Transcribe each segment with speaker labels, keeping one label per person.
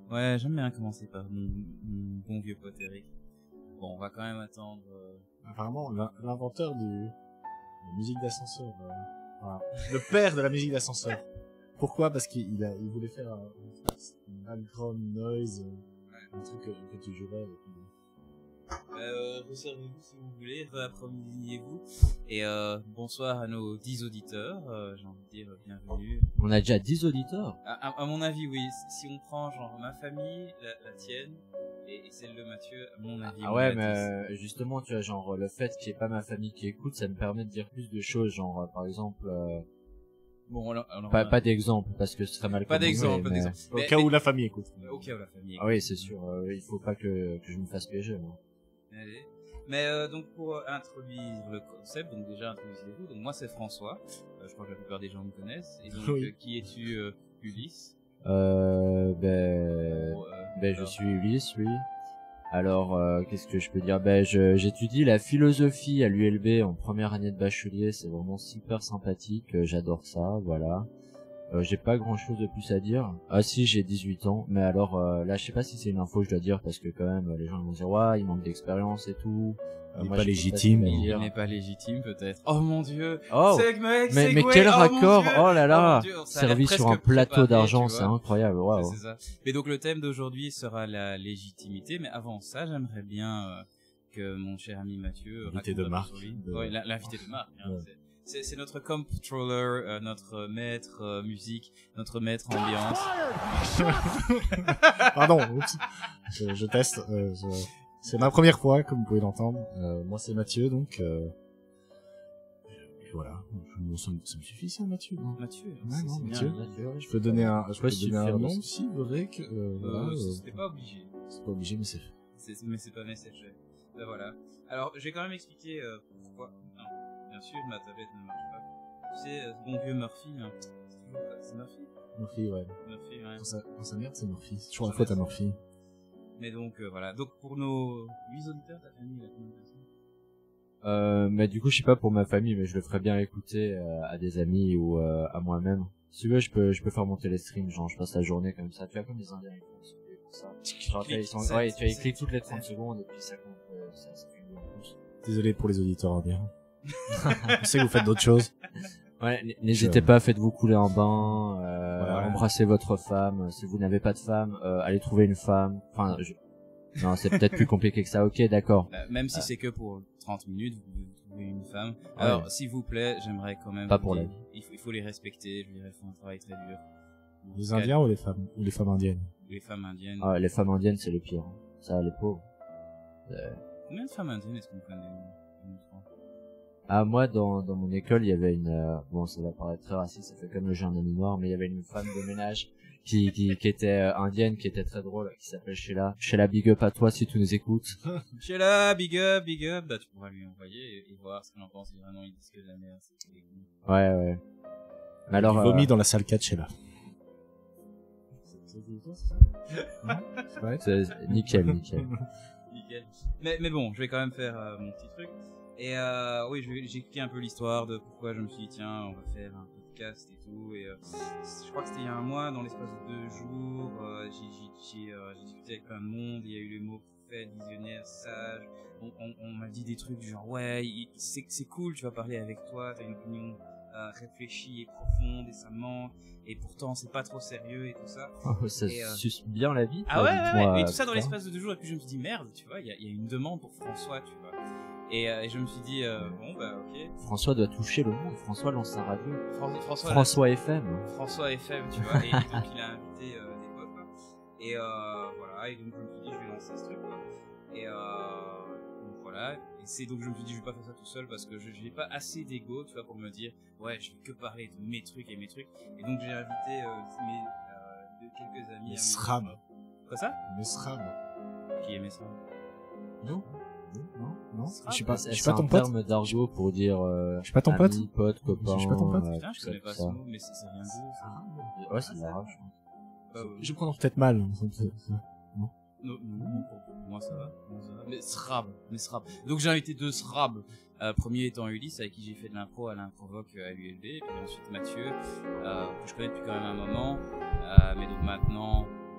Speaker 1: Ouais, j'aime bien commencer par mon bon vieux pote Eric. Bon, on va quand même attendre...
Speaker 2: Apparemment, l'inventeur de la musique d'ascenseur. Voilà. Le père de la musique d'ascenseur. Pourquoi? Parce qu'il voulait faire un background noise, un truc que tu jouerais.
Speaker 1: Resservez-vous si vous voulez, réapprenez-vous. Et bonsoir à nos 10 auditeurs, j'ai envie de dire bienvenue.
Speaker 3: On a déjà 10 auditeurs.
Speaker 1: À mon avis, oui. Si on prend genre ma famille, la tienne, et celle de Mathieu, à mon avis.
Speaker 3: Ah ouais, mais justement, tu vois, genre, le fait qu'il n'y ait pas ma famille qui écoute, ça me permet de dire plus de choses, genre, par exemple...
Speaker 1: Bon, alors
Speaker 3: pas d'exemple, parce que ce serait mal
Speaker 1: pas d'exemple,
Speaker 3: mais...
Speaker 2: Au cas où la famille écoute.
Speaker 1: Au cas où la famille écoute.
Speaker 3: Ah oui, c'est sûr, il faut pas que je me fasse piéger, moi.
Speaker 1: Allez. Mais donc pour introduire le concept, donc déjà introduisez-vous. Donc moi c'est François. Je crois que la plupart des gens me connaissent. Et donc
Speaker 2: oui.
Speaker 1: Qui es-tu, Ulysse?
Speaker 3: Je suis Ulysse, oui. Alors, qu'est-ce que je peux dire? J'étudie la philosophie à l'ULB en première année de bachelier. C'est vraiment super sympathique. J'adore ça, voilà. J'ai pas grand chose de plus à dire. Ah si, j'ai 18 ans, mais alors là je sais pas si c'est une info que je dois dire parce que quand même les gens vont dire ouais, il manque d'expérience et tout.
Speaker 2: Il est pas légitime.
Speaker 1: Il n'est pas légitime peut-être. Oh mon dieu.
Speaker 3: Oh. Mais quel raccord. Oh là là. Servi sur un plateau d'argent, c'est incroyable. Waouh.
Speaker 1: C'est ça. Mais donc le thème d'aujourd'hui sera la légitimité, mais avant ça, j'aimerais bien que mon cher ami Mathieu
Speaker 2: l'invité de Marc.
Speaker 1: Ouais, l'invité de Marc. Hein, ouais. C'est notre controller, notre maître musique, notre maître ambiance.
Speaker 2: Pardon, je teste. C'est ma première fois, comme vous pouvez l'entendre. Moi, c'est Mathieu, donc. Et voilà. Ça me suffit, ça, Mathieu. Non
Speaker 1: Mathieu.
Speaker 2: Ouais, non,
Speaker 1: Mathieu.
Speaker 2: Je peux donner un nom aussi, vrai que.
Speaker 1: C'était pas obligé.
Speaker 2: C'est pas obligé, mais c'est fait.
Speaker 1: Mais c'est pas nécessaire. Ben voilà. Alors, je vais quand même expliquer pourquoi. Non. Bien sûr, ma tablette ne marche pas. Tu sais, ce bon vieux Murphy, hein. C'est Murphy?
Speaker 2: Murphy, ouais.
Speaker 1: Murphy, ouais.
Speaker 2: Quand ça merde, c'est Murphy. C'est toujours la faute à Murphy.
Speaker 1: Mais donc, voilà. Donc, pour nos 8 auditeurs, ta famille, la combien de personnes?
Speaker 3: Mais du coup, je sais pas pour ma famille, mais je le ferais bien écouter à des amis ou à moi-même. Si tu veux, je peux faire monter les streams, genre je passe la journée comme ça. Tu vois, comme les Indiens, ils font ça. Genre, ils cliquent toutes les 30 secondes et puis ça compte, ça fait une plus.
Speaker 2: Désolé pour les auditeurs indiens. Je sais que vous faites d'autres choses.
Speaker 3: Ouais, n'hésitez pas, faites-vous couler un bain,
Speaker 2: voilà.
Speaker 3: Embrassez votre femme. Si vous n'avez pas de femme, allez trouver une femme. Enfin, non, c'est peut-être plus compliqué que ça. Ok, d'accord.
Speaker 1: Même si c'est que pour 30 minutes, vous pouvez trouver une femme. Alors,
Speaker 3: ouais.
Speaker 1: s'il vous plaît, j'aimerais quand même...
Speaker 3: Pas pour la vie.
Speaker 1: Il faut les respecter, je dirais, ils font un travail très dur.
Speaker 2: Les Indiens ou les femmes indiennes?
Speaker 1: Les femmes indiennes.
Speaker 3: Ah, les femmes indiennes, c'est le pire. Ça, les pauvres.
Speaker 1: Combien de femmes indiennes est-ce qu'on connaît?
Speaker 3: Ah, moi, dans mon école, il y avait une, bon, ça va paraître très raciste, ça fait comme le jeu un ami noir, mais il y avait une femme de ménage qui était indienne, qui était très drôle, qui s'appelle Sheila. Sheila, big up à toi si tu nous écoutes.
Speaker 1: Sheila, big up. Bah, tu pourras lui envoyer et voir ce qu'il en pense. Vraiment, il dit que de la merde, c'est
Speaker 3: Ouais. Mais alors,
Speaker 2: il vomit dans la salle 4 Sheila.
Speaker 3: C'est nickel.
Speaker 1: Nickel. Mais bon, je vais quand même faire mon petit truc. Et oui, j'ai expliqué un peu l'histoire de pourquoi je me suis dit tiens, on va faire un podcast et tout. Et je crois que c'était il y a un mois, dans l'espace de 2 jours, j'ai discuté avec plein de monde. Il y a eu les mots prophète, visionnaire, sage. On m'a dit des trucs du genre ouais, c'est cool, tu vas parler avec toi, t'as une opinion réfléchie et profonde et ça me manque. Et pourtant c'est pas trop sérieux et tout ça.
Speaker 3: Ça suce bien la vie.
Speaker 1: Ah ouais. Et tout ça dans l'espace de 2 jours. Et puis je me suis dit merde, tu vois, il y a une demande pour François, tu vois. Et je me suis dit bon bah ok.
Speaker 3: François doit toucher le monde. François lance sa radio.
Speaker 1: François
Speaker 3: FM.
Speaker 1: François FM, tu vois. Et donc il a invité des potes. Quoi. Et voilà. Et donc je me suis dit je vais lancer ce truc. Quoi. Et donc voilà. Et c'est donc je me suis dit je vais pas faire ça tout seul parce que j'ai pas assez d'ego, tu vois, pour me dire ouais je vais que parler de mes trucs. Et donc j'ai invité quelques amis.
Speaker 2: Mesram.
Speaker 1: Quoi ça?
Speaker 2: Mesram.
Speaker 1: Qui est Mesram?
Speaker 2: Non. Je suis
Speaker 3: pas
Speaker 2: ton pote.
Speaker 3: C'est un terme d'argot pour dire
Speaker 2: je suis pas ton pote.
Speaker 3: Pote, copain.
Speaker 2: Je suis pas ton pote.
Speaker 1: Putain, je connais pas ce mot, mais c'est rien dit.
Speaker 3: Ouais, c'est l'arabe, je pense.
Speaker 2: Je prononce peut-être mal.
Speaker 1: Non, pour moi ça va. Mais Srab. Donc j'ai invité 2 Srab. Premier étant Ulysse, avec qui j'ai fait de l'impro à l'improvoque à l'ULB, et puis ensuite Mathieu, que je connais depuis quand même un moment. Mais donc maintenant,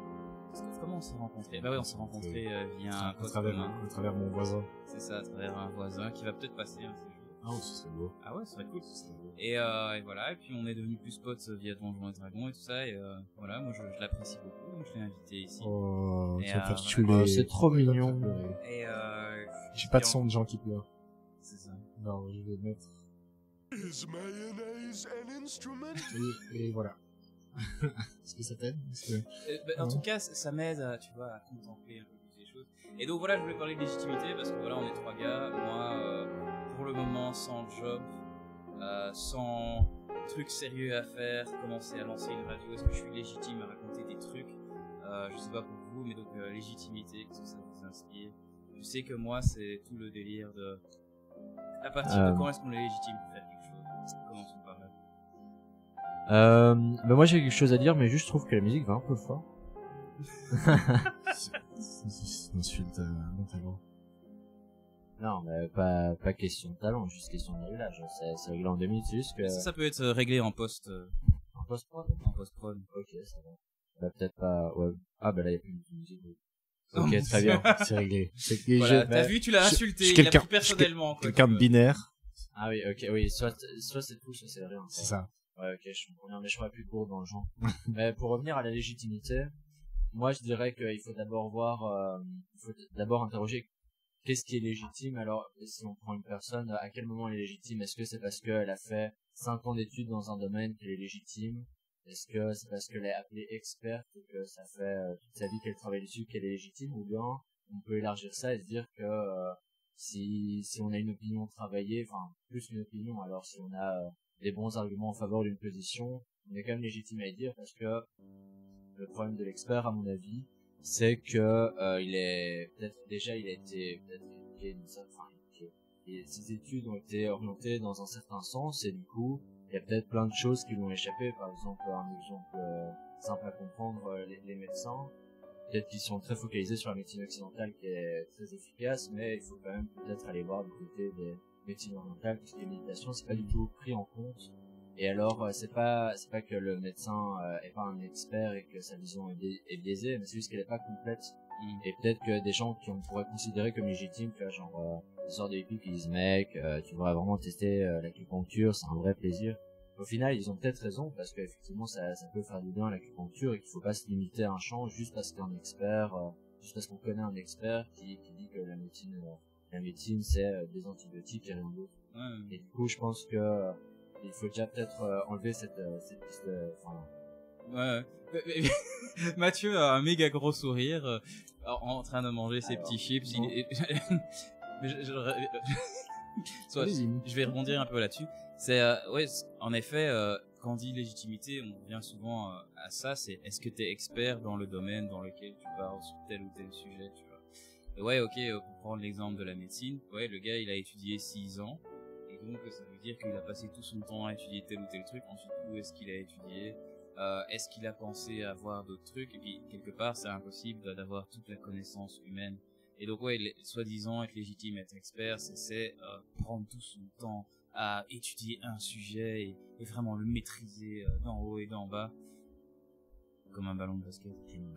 Speaker 1: Comment on s'est rencontrés? Bah ouais, on s'est rencontrés via un
Speaker 2: à
Speaker 1: pote commun.
Speaker 2: travers mon voisin.
Speaker 1: C'est ça, à travers un voisin qui va peut-être passer un de ces jours.
Speaker 2: Ah, ce serait beau.
Speaker 1: Ah ouais, ça serait cool.
Speaker 2: Ce serait beau.
Speaker 1: Et voilà, et puis on est devenus plus potes via Donjons et Dragons et tout ça, et voilà, moi je l'apprécie beaucoup, donc je l'ai invité ici.
Speaker 2: Oh,
Speaker 1: Et,
Speaker 2: tu vas me faire
Speaker 1: voilà.
Speaker 2: chouler.
Speaker 3: Oh, c'est trop mignon.
Speaker 1: Et
Speaker 2: J'ai pas de son de gens qui pleurent.
Speaker 1: C'est ça.
Speaker 2: Non, je vais mettre.
Speaker 4: Is mayonnaise an instrument?
Speaker 2: Et voilà. Est-ce que ça t'aide?
Speaker 1: En tout cas, ça m'aide à, tu vois, à contempler un peu plus les choses. Et donc voilà, je voulais parler de légitimité parce que voilà, on est 3 gars. Moi, pour le moment, sans job, sans trucs sérieux à faire, commencer à lancer une radio, est-ce que je suis légitime à raconter des trucs? Je sais pas pour vous, mais donc légitimité, qu'est-ce que ça vous inspire? Je sais que moi, c'est tout le délire de... À partir de quand est-ce qu'on est légitime pour faire quelque chose? Commençons par là.
Speaker 3: Bah moi j'ai quelque chose à dire, mais juste je trouve que la musique va un peu fort.
Speaker 2: C'est une insulte mon talent.
Speaker 3: Non, mais pas question de talent, juste question de réglage. C'est réglé en 2 minutes, c'est juste que...
Speaker 1: Ça peut être réglé en post...
Speaker 3: En post-prod?
Speaker 1: En post-prod.
Speaker 3: Ok, ça va. Bah peut-être pas... Ouais. Ah bah là il y a plus de musique.
Speaker 1: Oh
Speaker 3: Ok,
Speaker 1: mon
Speaker 3: très
Speaker 1: Dieu.
Speaker 3: bien.
Speaker 2: C'est réglé. C'est que
Speaker 1: Voilà,
Speaker 2: je-
Speaker 1: t'as vu, tu l'as insulté,
Speaker 2: je suis
Speaker 1: il l'a
Speaker 2: quelqu'un-
Speaker 1: pris personnellement. quoi,
Speaker 2: quelqu'un
Speaker 1: tu
Speaker 2: de
Speaker 1: vois.
Speaker 2: binaire.
Speaker 3: Ah oui, ok, oui, soit c'est tout, soit c'est rien.
Speaker 2: C'est ça.
Speaker 3: Ouais, ok, je comprends bien, mais je serais plus court dans le genre. Mais pour revenir à la légitimité, moi je dirais qu'il faut d'abord voir, il faut d'abord interroger qu'est-ce qui est légitime. Alors, si on prend une personne, à quel moment elle est légitime? Est-ce que c'est parce qu'elle a fait 5 ans d'études dans un domaine qu'elle est légitime? Est-ce que c'est parce qu'elle est appelée experte et que ça fait toute sa vie qu'elle travaille dessus qu'elle est légitime? Ou bien on peut élargir ça et se dire que si on a une opinion travaillée, enfin plus qu'une opinion, alors si on a des bons arguments en faveur d'une position, on est quand même légitime à y dire, parce que le problème de l'expert, à mon avis, c'est que il est peut-être déjà il a été peut-être éduqué d'une certaine, enfin, et ses études ont été orientées dans un certain sens, et du coup il y a peut-être plein de choses qui lui ont échappé. Par exemple, un exemple simple à comprendre, les médecins, peut-être qu'ils sont très focalisés sur la médecine occidentale qui est très efficace, mais il faut quand même peut-être aller voir du côté des médecines orientales, tout ce qui est méditation, c'est pas du tout pris en compte. Et alors, c'est pas que le médecin est pas un expert et que sa vision est biaisée, mais c'est juste qu'elle est pas complète. Et peut-être que des gens qu'on pourrait considérer comme légitimes, tu vois, genre des sortes de hippies qui disent mec, tu devrais vraiment tester l'acupuncture, c'est un vrai plaisir. Au final, ils ont peut-être raison, parce qu'effectivement ça peut faire du bien à l'acupuncture, et qu'il faut pas se limiter à un champ juste parce qu'un expert, juste parce qu'on connaît un expert qui dit que la médecine c'est des antibiotiques et rien d'autre.
Speaker 1: Ouais.
Speaker 3: Et du coup, je pense que il faut déjà peut-être enlever cette piste, enfin,
Speaker 1: Ouais. Mathieu a un méga gros sourire en train de manger ses petits chips.
Speaker 2: bon.
Speaker 1: Mais soit,
Speaker 2: Allez-y.
Speaker 1: je vais rebondir un peu là-dessus. C'est ouais, en effet, quand on dit légitimité, on revient souvent à ça. C'est est-ce que t'es expert dans le domaine dans lequel tu parles sur tel ou tel sujet, tu vois. Et ouais, ok. Pour prendre l'exemple de la médecine, ouais, le gars il a étudié 6 ans. Et donc ça veut dire qu'il a passé tout son temps à étudier tel ou tel truc. Ensuite, où est-ce qu'il a étudié? Est-ce qu'il a pensé à voir d'autres trucs? Et puis quelque part, c'est impossible d'avoir toute la connaissance humaine. Et donc ouais, soi-disant être légitime, être expert, c'est prendre tout son temps à étudier un sujet et vraiment le maîtriser d'en haut et d'en bas, comme un ballon de basket.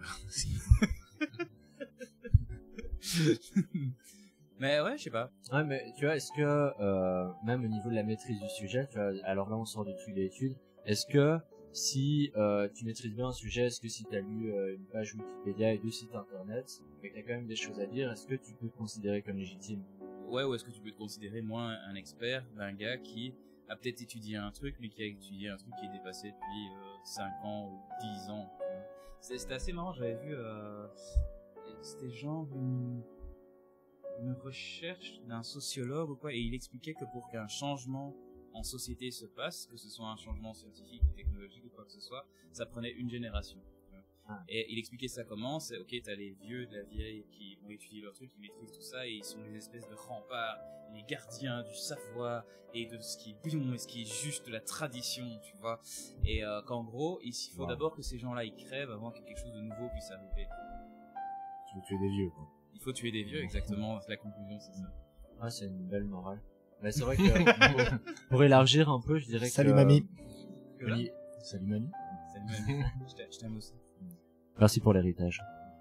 Speaker 1: Mais ouais, je sais pas.
Speaker 3: ouais, mais tu vois, est-ce que même au niveau de la maîtrise du sujet, tu vois, alors là on sort du truc d'études, est-ce que si tu maîtrises bien un sujet, est-ce que si tu as lu une page Wikipédia et 2 sites internet, mais que tu as quand même des choses à dire, est-ce que tu peux te considérer comme légitime?
Speaker 1: Ouais, ou est-ce que tu peux te considérer moins un expert d'un gars qui a peut-être étudié un truc, mais qui a étudié un truc qui est dépassé depuis 5 ans ou 10 ans. C'était assez marrant, j'avais vu, c'était genre une recherche d'un sociologue ou quoi, et il expliquait que pour qu'un changement en société se passe, que ce soit un changement scientifique, technologique ou quoi que ce soit, ça prenait une génération. Et il expliquait ça comment, c'est ok, t'as les vieux de la vieille qui ont étudié leur truc, qui maîtrisent tout ça, et ils sont des espèces de remparts, les gardiens du savoir, et de ce qui est bon, et ce qui est juste de la tradition, tu vois. Et qu'en gros, il faut d'abord que ces gens-là, ils crèvent avant que quelque chose de nouveau puisse arriver.
Speaker 2: Tu veux tuer des vieux, quoi.
Speaker 1: Il faut tuer des vieux, exactement, la conclusion, c'est ça.
Speaker 3: Ah, c'est une belle morale. Mais c'est vrai que pour élargir un peu, je dirais
Speaker 2: Salut
Speaker 3: que...
Speaker 2: mamie.
Speaker 1: Que là,
Speaker 2: Salut mamie.
Speaker 1: c'est le même. Je t'aime aussi.
Speaker 3: Merci pour l'héritage.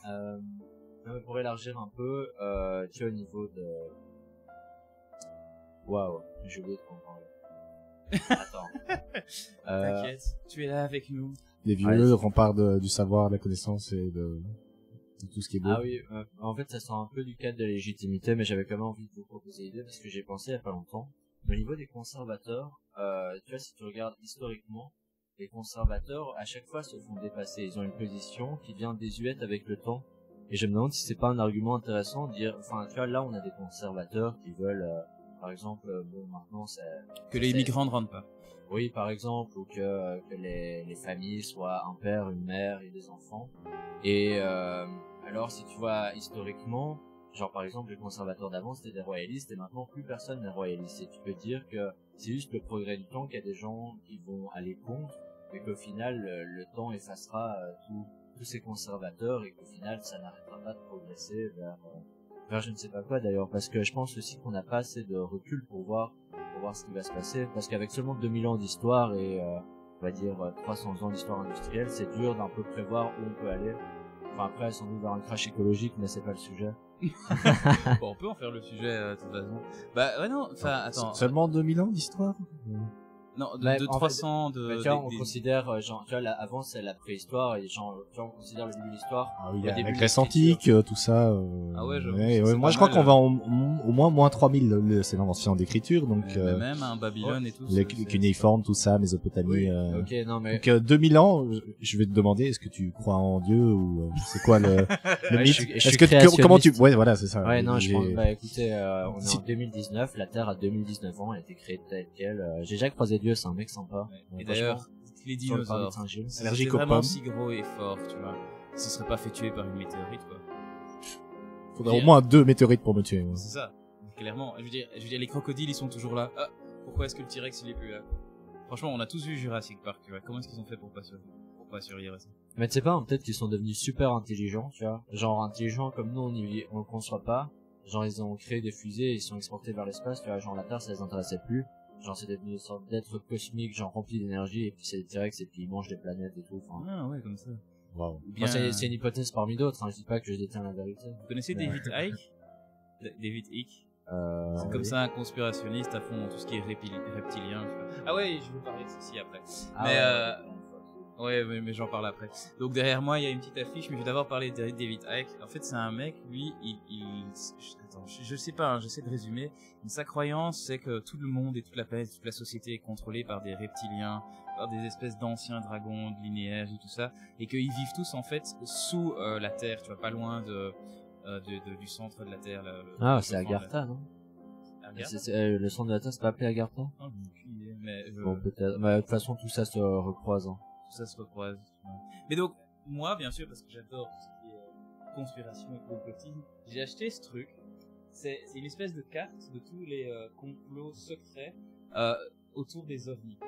Speaker 3: Non, mais pour élargir un peu, tu vois, au niveau de... Waouh, j'ai oublié de comprendre. Attends.
Speaker 1: T'inquiète, tu es là avec nous.
Speaker 2: Les vieux
Speaker 3: Ouais,
Speaker 2: remparts du savoir, de la connaissance et de tout ce qui est beau.
Speaker 3: Ah oui, en fait, ça sort un peu du cadre de la légitimité, mais j'avais quand même envie de vous proposer l'idée parce que j'ai pensé il y a pas longtemps. Au niveau des conservateurs, tu vois, si tu regardes historiquement, les conservateurs, à chaque fois, se font dépasser. Ils ont une position qui devient désuète avec le temps. Et je me demande si c'est pas un argument intéressant de dire, enfin, tu vois, là, on a des conservateurs qui veulent, par exemple, bon, maintenant, c'est...
Speaker 1: Que les migrants ne rentrent pas.
Speaker 3: Oui, par exemple, ou que les familles soient un père, une mère et des enfants. Et alors, si tu vois historiquement, genre par exemple, les conservateurs d'avant c'était des royalistes et maintenant plus personne n'est royaliste. Et tu peux dire que c'est juste le progrès du temps qu'il y a des gens qui vont aller contre, et qu'au final le temps effacera tous ces conservateurs et qu'au final ça n'arrêtera pas de progresser vers je ne sais pas quoi d'ailleurs, parce que je pense aussi qu'on n'a pas assez de recul pour voir ce qui va se passer, parce qu'avec seulement 2000 ans d'histoire et on va dire 300 ans d'histoire industrielle, c'est dur d'un peu prévoir où on peut aller. Enfin après, sans doute vers un crash écologique, mais c'est pas le sujet.
Speaker 1: Bon, on peut en faire le sujet de toute façon. Bah ouais non, enfin attends.
Speaker 2: Seulement 2000 ans d'histoire?
Speaker 1: Non,
Speaker 3: Mais
Speaker 1: de
Speaker 3: en
Speaker 1: 300
Speaker 3: Mais tu vois, on considère, genre, tu vois, là, avant c'est la préhistoire et genre, tu vois, on considère le début de l'histoire.
Speaker 2: Ah oui, il y
Speaker 3: le
Speaker 2: a
Speaker 3: début
Speaker 2: la
Speaker 3: de
Speaker 2: Grèce
Speaker 3: l'écriture.
Speaker 2: antique, tout ça.
Speaker 1: Ah ouais, j'avoue,
Speaker 2: ouais,
Speaker 1: c'est
Speaker 2: moi
Speaker 1: pas
Speaker 2: je crois
Speaker 1: mal,
Speaker 2: qu'on va au moins moins 3000, c'est l'invention d'écriture, donc
Speaker 1: Mais même un Babylone et tout.
Speaker 2: les cunéiformes, tout ça, Mésopotamie.
Speaker 3: Oui, ok, non mais.
Speaker 2: Donc 2000 ans, je vais te demander, est-ce que tu crois en Dieu ou c'est quoi le
Speaker 3: Ouais,
Speaker 2: mythe?
Speaker 3: je suis
Speaker 2: Est-ce que
Speaker 3: créationniste.
Speaker 2: comment tu ouais voilà c'est ça.
Speaker 3: Ouais, non, je pense,
Speaker 2: J'ai-
Speaker 3: bah écoutez, on est
Speaker 2: Si-
Speaker 3: en 2019, la Terre a 2019 ans, elle a été créée telle quelle. J'ai déjà croisé Dieu, c'est un mec sympa.
Speaker 1: Et
Speaker 3: Franchement,
Speaker 1: d'ailleurs, les
Speaker 3: sur le parvis de
Speaker 1: dinosaures,
Speaker 3: Saint-Gilles.
Speaker 1: si
Speaker 2: allergique
Speaker 1: c'était
Speaker 2: aux
Speaker 1: vraiment
Speaker 2: pommes.
Speaker 1: si gros et fort, tu vois, ils se seraient pas fait tuer par une météorite quoi.
Speaker 2: Faudrait au moins 2 météorites pour me tuer. Ouais.
Speaker 1: C'est ça. Clairement, je veux dire, les crocodiles ils sont toujours là. Ah, pourquoi est-ce que le T-Rex il est plus là? Franchement, on a tous vu Jurassic Park, tu vois. Comment est-ce qu'ils ont fait pour pas survivre à ça?
Speaker 3: Mais tu sais pas, peut-être qu'ils sont devenus super intelligents, tu vois. Genre intelligents comme nous, on le conçoit pas. Genre ils ont créé des fusées, ils sont exportés vers l'espace, tu vois. Genre la Terre, ça les intéressait plus. Genre c'est devenu une sorte d'être cosmique, genre rempli d'énergie, et puis c'est des T-Rex, et puis ils mangent des planètes et tout. Enfin,
Speaker 1: Ah ouais, comme ça.
Speaker 2: Wow.
Speaker 1: Ou bien,
Speaker 3: c'est une hypothèse parmi d'autres, hein. Je dis pas que je détiens la vérité.
Speaker 1: vous connaissez
Speaker 3: Ouais.
Speaker 1: David Icke? David Icke. C'est comme
Speaker 3: oui.
Speaker 1: ça un conspirationniste à fond dans tout ce qui est reptilien. Tu vois. Ah ouais, je vais parler de ceci après.
Speaker 3: Ah
Speaker 1: mais
Speaker 3: ouais,
Speaker 1: mais j'en parle après. Donc derrière moi, il y a une petite affiche, mais je vais d'abord parler de David Icke. En fait, c'est un mec, lui, attends, je sais pas, hein, j'essaie de résumer. Sa croyance, c'est que tout le monde et toute la planète, toute la société est contrôlée par des reptiliens, par des espèces d'anciens dragons linéaires et tout ça, et qu'ils vivent tous en fait sous la Terre, tu vois, pas loin du centre de la Terre.
Speaker 3: Ah, c'est Agartha, non?
Speaker 1: Agartha.
Speaker 3: Le centre de la Terre, c'est pas appelé Agartha?
Speaker 1: Ah, j'ai aucune idée, mais
Speaker 3: Bon, peut-être. Mais de toute façon, tout ça se recroise, hein.
Speaker 1: tout ça se recroise. Ouais. Mais donc, moi, bien sûr, parce que j'adore tout ce qui est conspiration et complotisme, j'ai acheté ce truc. C'est une espèce de carte de tous les complots secrets autour des ovnis.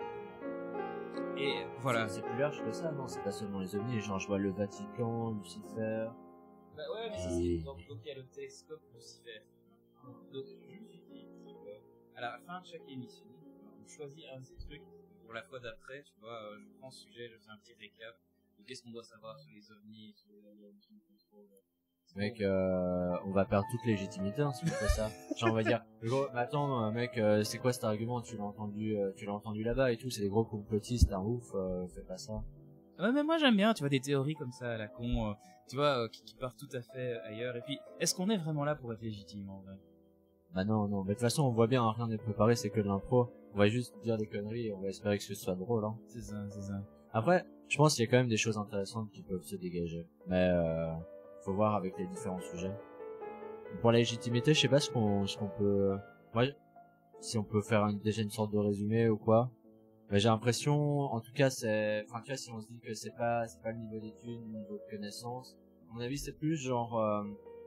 Speaker 1: Et voilà.
Speaker 3: C'est plus large que ça, non? C'est pas seulement les ovnis. Genre, je vois le Vatican, Lucifer.
Speaker 1: Bah ouais, mais ça, c'est donc il y a le télescope Lucifer. Donc, je me suis dit, à la fin de chaque émission, on choisit un de ces trucs pour la fois d'après, tu vois, je prends ce sujet, je fais un petit récap de qu'est-ce qu'on doit savoir sur les ovnis, sur les aliens qui nous contrôlent.
Speaker 3: Mec, on va perdre toute légitimité, hein, si on fait ça. Genre, on va dire, gros, mais attends, mec, c'est quoi cet argument? Tu l'as entendu là-bas et tout, c'est des gros complotistes, un ouf, fais pas ça.
Speaker 1: Ouais, mais moi j'aime bien, tu vois, des théories comme ça à la con, tu vois, qui partent tout à fait ailleurs. Et puis, est-ce qu'on est vraiment là pour être légitime en vrai?
Speaker 3: Bah non, mais de toute façon, on voit bien, hein, rien n'est préparé, c'est que de l'impro. On va juste dire des conneries et on va espérer que ce soit drôle, hein.
Speaker 1: C'est ça, c'est ça.
Speaker 3: Après, je pense qu'il y a quand même des choses intéressantes qui peuvent se dégager. Mais, faut voir avec les différents sujets. Pour la légitimité, je sais pas ce qu'on peut, moi, si on peut faire déjà une sorte de résumé ou quoi. Mais j'ai l'impression, en tout cas, enfin, tu vois, si on se dit que c'est pas le niveau d'études, le niveau de connaissance, à mon avis, c'est plus genre,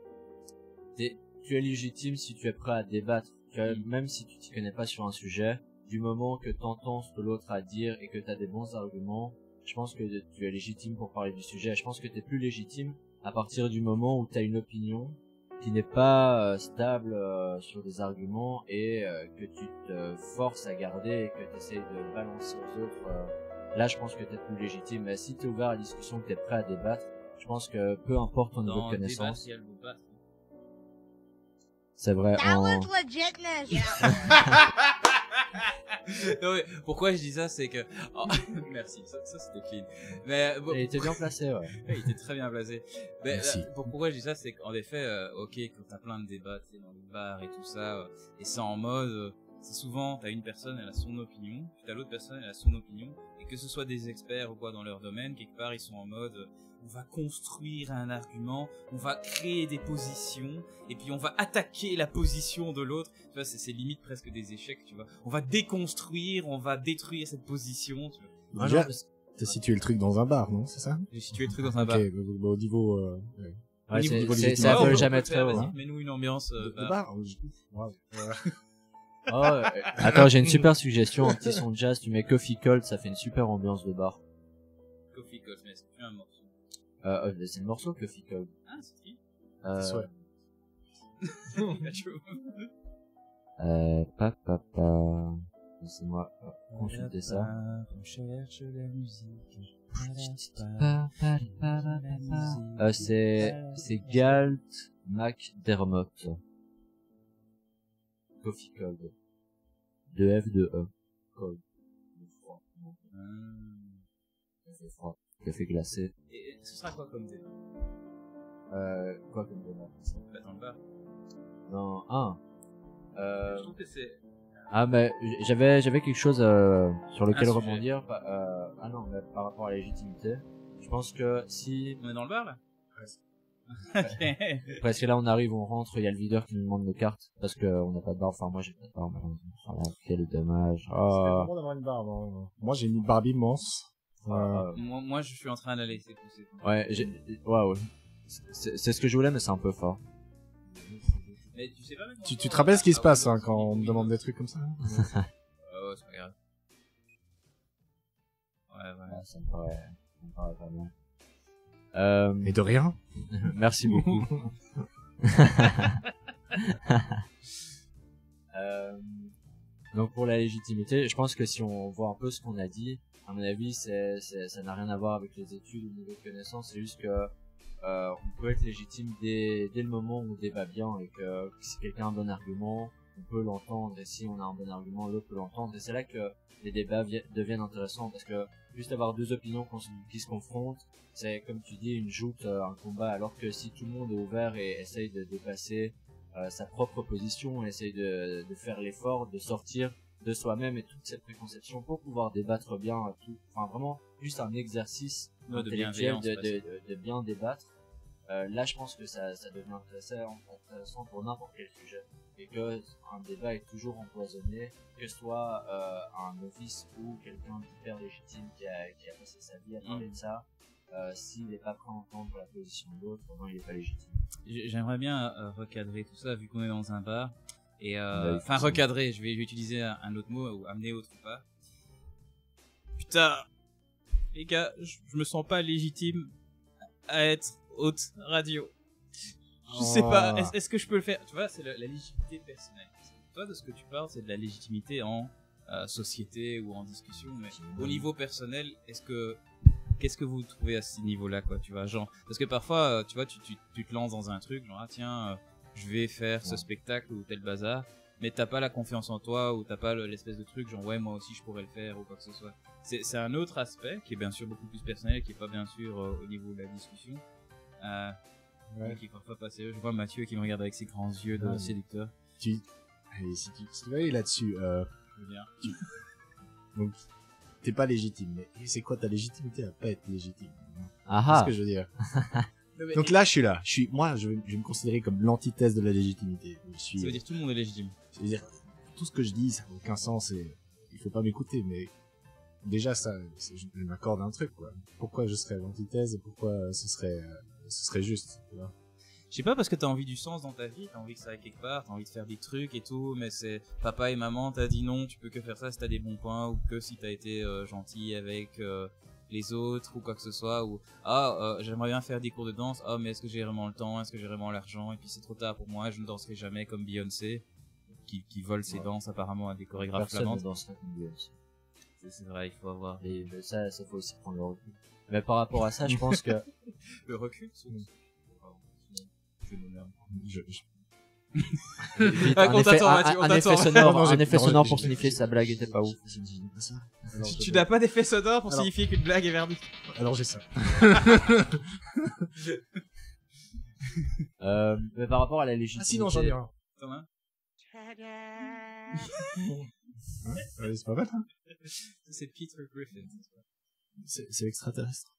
Speaker 3: tu es légitime si tu es prêt à débattre. Tu vois, même si tu t'y connais pas sur un sujet, du moment que t'entends ce que l'autre a à dire et que t'as des bons arguments, je pense que tu es légitime pour parler du sujet. Je pense que t'es plus légitime à partir du moment où t'as une opinion qui n'est pas stable sur des arguments et que tu te forces à garder et que tu essayes de balancer aux autres. Là, je pense que t'es plus légitime. Mais si t'es ouvert à la discussion, que t'es prêt à débattre, Je pense que peu importe ton niveau
Speaker 1: Dans
Speaker 3: de
Speaker 1: le débat,
Speaker 3: connaissance,
Speaker 1: il y a le mot battre.
Speaker 3: c'est vrai.
Speaker 5: That
Speaker 3: En...
Speaker 5: was legitness.
Speaker 1: Non, mais pourquoi je dis ça, c'est que... Oh, merci, ça c'était clean. Mais, bon,
Speaker 3: Il était bien placé, ouais.
Speaker 1: ouais, il était très bien placé. Mais,
Speaker 2: Merci.
Speaker 1: pourquoi je dis ça, c'est qu'en effet, ok, quand t'as plein de débats, tu sais, dans les bars et tout ça, et c'est en mode, c'est souvent, t'as une personne, elle a son opinion, puis t'as l'autre personne, elle a son opinion, et que ce soit des experts ou quoi dans leur domaine, quelque part, ils sont en mode, on va construire un argument, on va créer des positions, et puis on va attaquer la position de l'autre. Tu vois, c'est limite presque des échecs, tu vois. On va déconstruire, on va détruire cette position, tu vois.
Speaker 2: Déjà, t'as situé le truc dans un bar, non? C'est ça?
Speaker 1: J'ai situé le truc dans un
Speaker 2: Ok,
Speaker 1: bar.
Speaker 2: au niveau,
Speaker 3: Ouais,
Speaker 2: Au niveau
Speaker 3: c'est
Speaker 2: légitimité.
Speaker 3: un
Speaker 1: Ouais,
Speaker 3: peu
Speaker 1: on
Speaker 3: jamais
Speaker 1: peut
Speaker 3: très
Speaker 1: faire,
Speaker 3: haut.
Speaker 1: vas-y,
Speaker 3: Hein.
Speaker 1: mets-nous une ambiance,
Speaker 2: de
Speaker 1: bar.
Speaker 2: bar. Wow.
Speaker 3: Oh, attends, j'ai une super suggestion, un petit son de jazz, tu mets Coffee Cold, ça fait une super ambiance de bar.
Speaker 1: Coffee Cold, mais c'est plus un morceau.
Speaker 3: C'est le morceau Coffee Cold.
Speaker 1: Ah, c'est qui?
Speaker 2: Ouais.
Speaker 3: Papa. Laissez-moi consulter ça.
Speaker 1: On cherche la musique.
Speaker 3: C'est Galt McDermott. Coffee Cold. De F de E. Cold. De froid. Café froid. Café glacé.
Speaker 1: Et ce sera quoi comme débat?
Speaker 3: Quoi comme débat?
Speaker 1: Bah, dans le bar.
Speaker 3: Non,
Speaker 1: Je trouve que c'est...
Speaker 3: Ah, mais j'avais quelque chose sur lequel
Speaker 1: sujet.
Speaker 3: rebondir. Ah non, mais par rapport à la légitimité. Je pense que si...
Speaker 1: On est dans le bar, là?
Speaker 2: Presque.
Speaker 1: Ok.
Speaker 3: Parce que là, on arrive, on rentre, il y a le videur qui nous demande nos cartes. Parce que on n'a pas de bar. Enfin, moi, j'ai pas de bar, malheureusement. Ah, quel dommage.
Speaker 2: C'est
Speaker 3: Oh.
Speaker 2: bon d'avoir une barbe. Hein. Moi, j'ai une barbe immense.
Speaker 1: Moi, je suis en train de la laisser pousser.
Speaker 3: Ouais, ouais. C'est ce que je voulais, mais c'est un peu fort.
Speaker 1: Mais tu sais pas mettre
Speaker 2: Tu
Speaker 1: encore,
Speaker 2: te rappelles ce qui se passe
Speaker 1: oui,
Speaker 2: hein, quand on me
Speaker 1: oui,
Speaker 2: demande
Speaker 1: oui.
Speaker 2: des trucs comme ça?
Speaker 1: Ouais, c'est pas grave. Ouais.
Speaker 3: Ouais, ça me paraît pas mal.
Speaker 2: Mais de rien.
Speaker 3: Merci beaucoup. Donc pour la légitimité, je pense que si on voit un peu ce qu'on a dit, à mon avis, ça n'a rien à voir avec les études ou le niveau de connaissance, c'est juste que on peut être légitime dès le moment où on débat bien et que si quelqu'un a un bon argument, on peut l'entendre, et si on a un bon argument, l'autre peut l'entendre, et c'est là que les débats deviennent intéressants, parce que juste avoir deux opinions qui se confrontent, c'est comme tu dis une joute, un combat, alors que si tout le monde est ouvert et essaye de dépasser sa propre position, essaye de faire l'effort de sortir de soi-même et toute cette préconception pour pouvoir débattre bien, enfin vraiment juste un exercice
Speaker 1: Ouais, de
Speaker 3: intellectuel
Speaker 1: bienveillance,
Speaker 3: de bien débattre. Là, je pense que ça devient intéressant pour n'importe quel sujet, et que un débat est toujours empoisonné, que ce soit un novice ou quelqu'un d'hyper légitime qui a passé sa vie à parler de ça. S'il n'est pas prêt à entendre la position de l'autre, vraiment il n'est pas légitime.
Speaker 1: J'aimerais bien recadrer tout ça, vu qu'on est dans un bar. Et
Speaker 3: Bah,
Speaker 1: enfin, recadrer, je vais utiliser un autre mot, ou amener autre part. Putain, les gars, je me sens pas légitime à être hôte radio. Je sais pas, est-ce que je peux le faire? Tu vois, c'est la légitimité personnelle. Toi, de ce que tu parles, c'est de la légitimité en société ou en discussion, mais au niveau personnel, qu'est-ce que vous trouvez à ce niveau-là, quoi, tu vois, genre, parce que parfois, tu vois, tu te lances dans un truc, genre, ah tiens, je vais faire ce spectacle ou tel bazar, mais t'as pas la confiance en toi, ou t'as pas l'espèce de truc, genre, ouais, moi aussi, je pourrais le faire, ou quoi que ce soit. C'est un autre aspect, qui est bien sûr beaucoup plus personnel, qui est pas bien sûr au niveau de la discussion, qui est parfois pas sérieux. Je vois Mathieu qui me regarde avec ses grands yeux de séducteur.
Speaker 2: Allez, si tu vas aller là-dessus,
Speaker 1: Je veux bien.
Speaker 2: donc, t'es pas légitime, mais c'est quoi ta légitimité à pas être légitime? C'est
Speaker 3: Ah
Speaker 2: ce que je veux dire. Donc là, je suis là. Moi, je vais me considérer comme l'antithèse de la légitimité.
Speaker 1: Ça veut dire que tout le monde est légitime.
Speaker 2: Ça veut dire, tout ce que je dis, ça n'a aucun sens et il faut pas m'écouter, mais déjà, je m'accorde un truc, quoi. Pourquoi je serais l'antithèse et pourquoi ce serait juste, tu vois.
Speaker 1: Je sais pas, parce que t'as envie du sens dans ta vie, t'as envie que ça aille quelque part, t'as envie de faire des trucs et tout, mais c'est papa et maman t'as dit non, tu peux que faire ça si t'as des bons points, ou que si t'as été gentil avec les autres, ou quoi que ce soit, ou j'aimerais bien faire des cours de danse, mais est-ce que j'ai vraiment le temps, est-ce que j'ai vraiment l'argent, et puis c'est trop tard pour moi, je ne danserai jamais comme Beyoncé, qui vole ses danses apparemment à des chorégraphes
Speaker 3: Personne ne
Speaker 1: flamandes.
Speaker 3: danserait comme Beyoncé.
Speaker 1: C'est vrai, il faut avoir
Speaker 3: Et ça faut aussi prendre le recul. Mais par rapport à ça, je pense que
Speaker 1: le recul. Pardon, je m'énerve.
Speaker 3: vite,
Speaker 1: On t'attend, Mathieu, on
Speaker 3: un effet
Speaker 1: t'attend.
Speaker 3: sonore,
Speaker 2: Non,
Speaker 3: un effet sonore pour
Speaker 2: j'ai-
Speaker 3: signifier que sa blague était pas ouf.
Speaker 1: Tu n'as pas d'effet sonore pour
Speaker 2: Alors-
Speaker 1: signifier qu'une blague est merdique.
Speaker 2: Alors j'ai ça.
Speaker 3: Mais par rapport à la légitimité.
Speaker 2: Ah si, non, j'en ai un.
Speaker 1: Thomas,
Speaker 2: Ouais, c'est pas mal, hein.
Speaker 1: c'est Peter Griffin.
Speaker 2: C'est extraterrestre.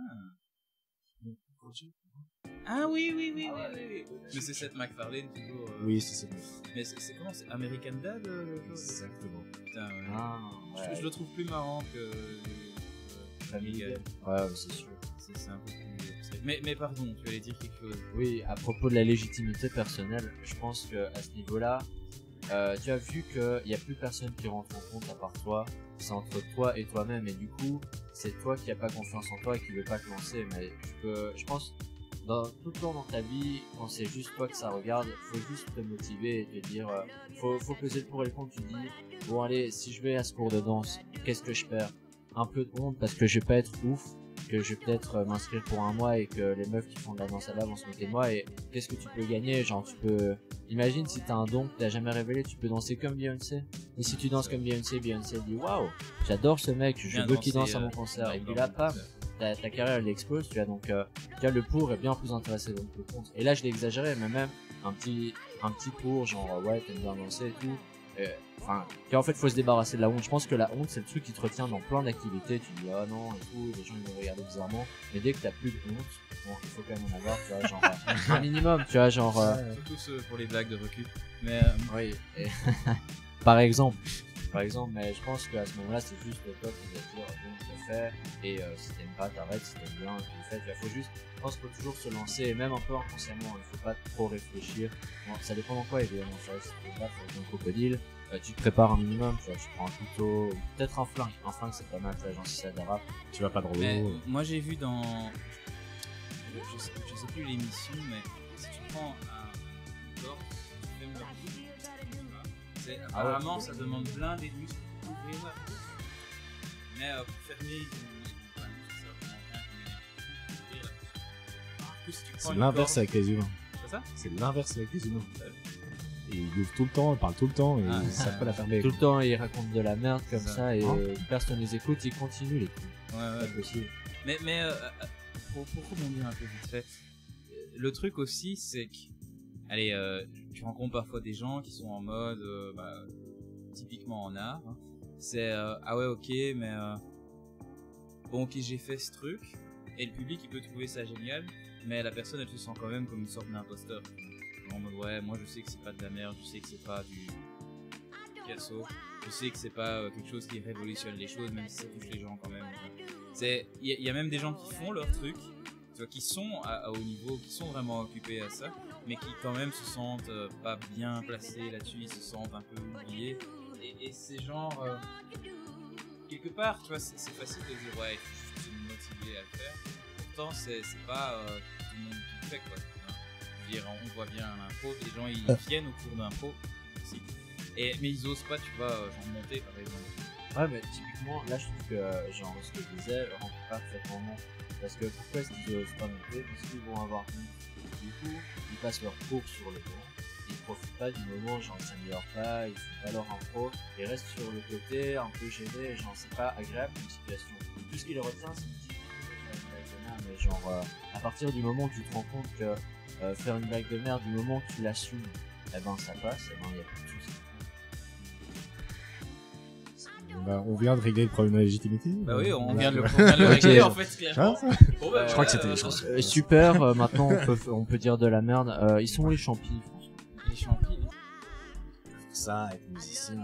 Speaker 1: Ah oui, oui, oui, oui, oui. Mais c'est Seth MacFarlane toujours.
Speaker 2: Oui, c'est ça.
Speaker 1: Mais c'est comment, c'est American Dad le jeu.
Speaker 2: Exactement.
Speaker 1: Putain, ouais.
Speaker 3: Ah,
Speaker 1: Je le trouve plus marrant que
Speaker 3: Family
Speaker 1: Guy.
Speaker 3: Guy. Ouais, c'est sûr.
Speaker 1: C'est un peu plus abstrait. Mais pardon, tu allais dire quelque chose.
Speaker 3: Oui, à propos de la légitimité personnelle, je pense que à ce niveau-là, tu as vu qu'il n'y a plus personne qui rentre en compte à part toi. C'est entre toi et toi-même, et du coup, c'est toi qui n'as pas confiance en toi et qui veut pas te lancer. Mais je pense, tout le temps dans ta vie, quand c'est juste toi que ça regarde, faut juste te motiver et te dire, faut peser le pour et le contre. Tu dis, bon allez, si je vais à ce cours de danse, qu'est-ce que je perds? Un peu de honte parce que je vais pas être ouf, que je vais peut-être m'inscrire pour un mois et que les meufs qui font de la danse à la vont se moquer de moi. Et qu'est-ce que tu peux gagner? Genre, tu peux, imagine si t'as un don que t'as jamais révélé, tu peux danser comme Beyoncé. Et si tu danses comme Beyoncé, Beyoncé dit waouh, j'adore ce mec, je
Speaker 1: Viens
Speaker 3: veux qu'il
Speaker 1: danser,
Speaker 3: danse à mon concert. Et
Speaker 1: dans
Speaker 3: puis
Speaker 1: le
Speaker 3: là,
Speaker 1: concert.
Speaker 3: pam, ta carrière elle explose, tu vois. Donc, tu vois, le pour est bien plus intéressé donc le contre. Et là, je l'ai exagéré, mais même un petit pour, genre ouais, t'aimes bien danser et tout. Enfin, en fait, faut se débarrasser de la honte. Je pense que la honte, c'est le truc qui te retient dans plein d'activités. Tu dis, ah non, et tout, les gens ils vont regarder bizarrement. Mais dès que t'as plus de honte, bon, il faut quand même en avoir, tu vois, genre, un minimum, tu vois, genre,
Speaker 1: Surtout pour les blagues de recul. Mais
Speaker 3: oui, et par exemple, mais je pense qu'à ce moment-là, c'est juste toi qui vas dire, bon, je le fais, et si t'aimes pas, t'arrêtes, si t'aimes bien, tu le fais, tu vois, faut juste, je pense qu'il faut toujours se lancer, et même un peu inconsciemment, il faut pas trop réfléchir. Bon, ça dépend dans quoi, évidemment, ça reste pas pour un crocodile, tu te prépares un minimum, tu vois, tu prends un couteau, peut-être un flingue c'est pas mal, tu vois, genre si ça dérape.
Speaker 2: Tu vas pas de
Speaker 1: Mais
Speaker 2: rouleau.
Speaker 1: moi j'ai vu dans. Je sais plus l'émission, mais si tu prends un corps, tu fais une coupe, apparemment ça demande plein des muscles pour ouvrir la coupe. Mais pour fermer, ils ont pas de muscles, ça demande rien comme énergie. Ouvrir la coupe. Alors que si tu prends
Speaker 2: C'est
Speaker 1: une
Speaker 2: l'inverse
Speaker 1: corde-
Speaker 2: avec les humains.
Speaker 1: C'est ça?
Speaker 2: C'est l'inverse avec les humains. Et ils ouvrent tout le temps, ils parlent tout le temps, et
Speaker 1: Ah.
Speaker 2: ils savent pas la fermer.
Speaker 3: Tout le temps, ils racontent de la merde comme
Speaker 1: Ça.
Speaker 3: ça, et
Speaker 2: Hein
Speaker 3: personne les écoute, ils continuent les coups.
Speaker 1: Ouais,
Speaker 3: C'est
Speaker 1: ouais.
Speaker 3: pas possible.
Speaker 1: Mais pour rebondir un peu vite fait, le truc aussi c'est que, allez, tu rencontres parfois des gens qui sont en mode, typiquement en art, hein, c'est ah ouais ok mais bon ok j'ai fait ce truc et le public il peut trouver ça génial, mais la personne elle se sent quand même comme une sorte d'imposteur. En mode ouais moi je sais que c'est pas de la merde, je sais que c'est pas du Picasso, je sais que c'est pas quelque chose qui révolutionne les choses même si ça touche les gens quand même. Il y a même des gens qui font leur truc, tu vois, qui sont à haut niveau, qui sont vraiment occupés à ça, mais qui quand même se sentent pas bien placés là-dessus, ils se sentent un peu oubliés. Et c'est genre, quelque part, tu vois, c'est facile de dire ouais, il faut juste se motiver à le faire. Pourtant, c'est pas tout le monde qui le fait quoi. Hein. Je veux dire, on voit bien à l'impro, les gens ils viennent au cours d'impro aussi, mais ils osent pas, tu vois, genre monter par exemple.
Speaker 3: Ouais, mais typiquement, là je trouve que, genre, ce que je disais, rentre pas parfaitement non. Parce que pourquoi est-ce qu'ils osent pas monter? Parce qu'ils vont avoir honte. Du coup, ils passent leur cours sur le banc, ils profitent pas du moment, genre ils s'améliorent pas, ils font pas leur impro, ils restent sur le côté, un peu gênés, genre c'est pas agréable comme situation. Tout ce qui les retient, c'est une petite blague de merde, mais genre, à partir du moment où tu te rends compte que faire une blague de merde, du moment que tu l'assumes, eh ben ça passe, eh ben y a plus de soucis.
Speaker 2: Bah, on vient de régler le problème de la légitimité.
Speaker 1: Bah oui, on
Speaker 2: Bah,
Speaker 1: vient de le,
Speaker 2: ouais.
Speaker 1: on vient de le régler
Speaker 3: Ok.
Speaker 1: en fait clairement.
Speaker 2: Hein
Speaker 1: Bon, bah,
Speaker 2: Je crois que
Speaker 1: voilà,
Speaker 2: c'était-
Speaker 3: Super, maintenant on peut dire de la merde. Ils sont où les champis, François?
Speaker 1: les champis.
Speaker 2: Ça, être musicien,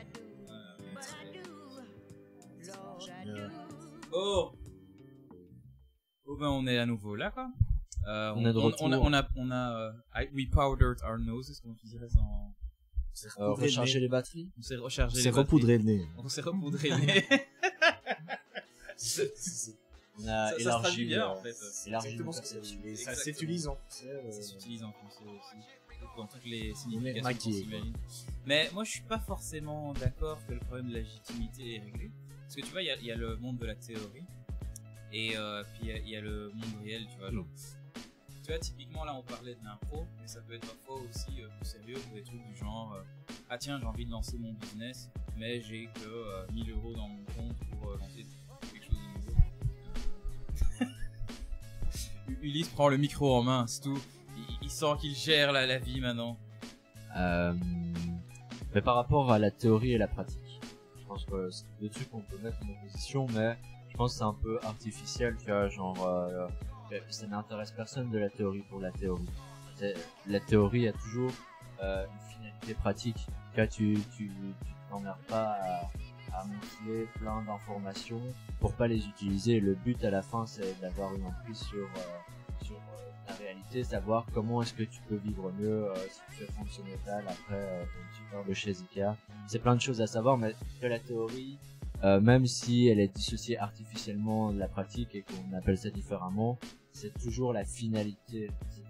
Speaker 1: Oh ben on est à nouveau là quoi.
Speaker 3: On est de retour.
Speaker 1: We powdered our noses, comme tu dirais en...
Speaker 3: Recharger les batteries.
Speaker 1: On s'est rechargé
Speaker 2: C'est
Speaker 1: les batteries.
Speaker 2: repoudré le nez.
Speaker 1: On s'est repoudré le nez.
Speaker 3: On a
Speaker 1: Ça se
Speaker 3: élargi,
Speaker 1: traduit bien, en fait.
Speaker 3: élargi
Speaker 2: Exactement
Speaker 3: nos
Speaker 2: ce que ça
Speaker 3: perceptions.
Speaker 2: veut dire. Ça
Speaker 1: Exactement.
Speaker 2: s'utilise en français.
Speaker 1: Ça s'utilise en français aussi. Dans toutes les
Speaker 2: On est
Speaker 1: significations
Speaker 2: maquillé,
Speaker 1: qu'on s'imagine. Mais moi je suis pas forcément d'accord que le problème de la légitimité est réglé. Parce que tu vois, il y a le monde de la théorie et puis il y a le monde réel, tu vois. Genre, tu vois, typiquement là on parlait de l'impro, mais ça peut être parfois aussi plus sérieux pour des trucs du genre ah tiens, j'ai envie de lancer mon business, mais j'ai que 1000 € dans mon compte pour lancer quelque chose de nouveau. Ulysse prend le micro en main, c'est tout. Il sent qu'il gère la vie maintenant.
Speaker 3: Mais par rapport à la théorie et la pratique, je pense que c'est deux trucs qu'on peut mettre en opposition, mais je pense que c'est un peu artificiel, tu vois, genre ça n'intéresse personne de la théorie pour la théorie. La théorie a toujours une finalité pratique. Tu t'emmerdes pas à montrer plein d'informations pour pas les utiliser. Le but à la fin, c'est d'avoir une emprise sur la réalité, savoir comment est-ce que tu peux vivre mieux si tu fais fonctionnel après comme tu parles de chez Ikea. C'est plein de choses à savoir, mais que la théorie, même si elle est dissociée artificiellement de la pratique et qu'on appelle ça différemment, c'est toujours la finalité.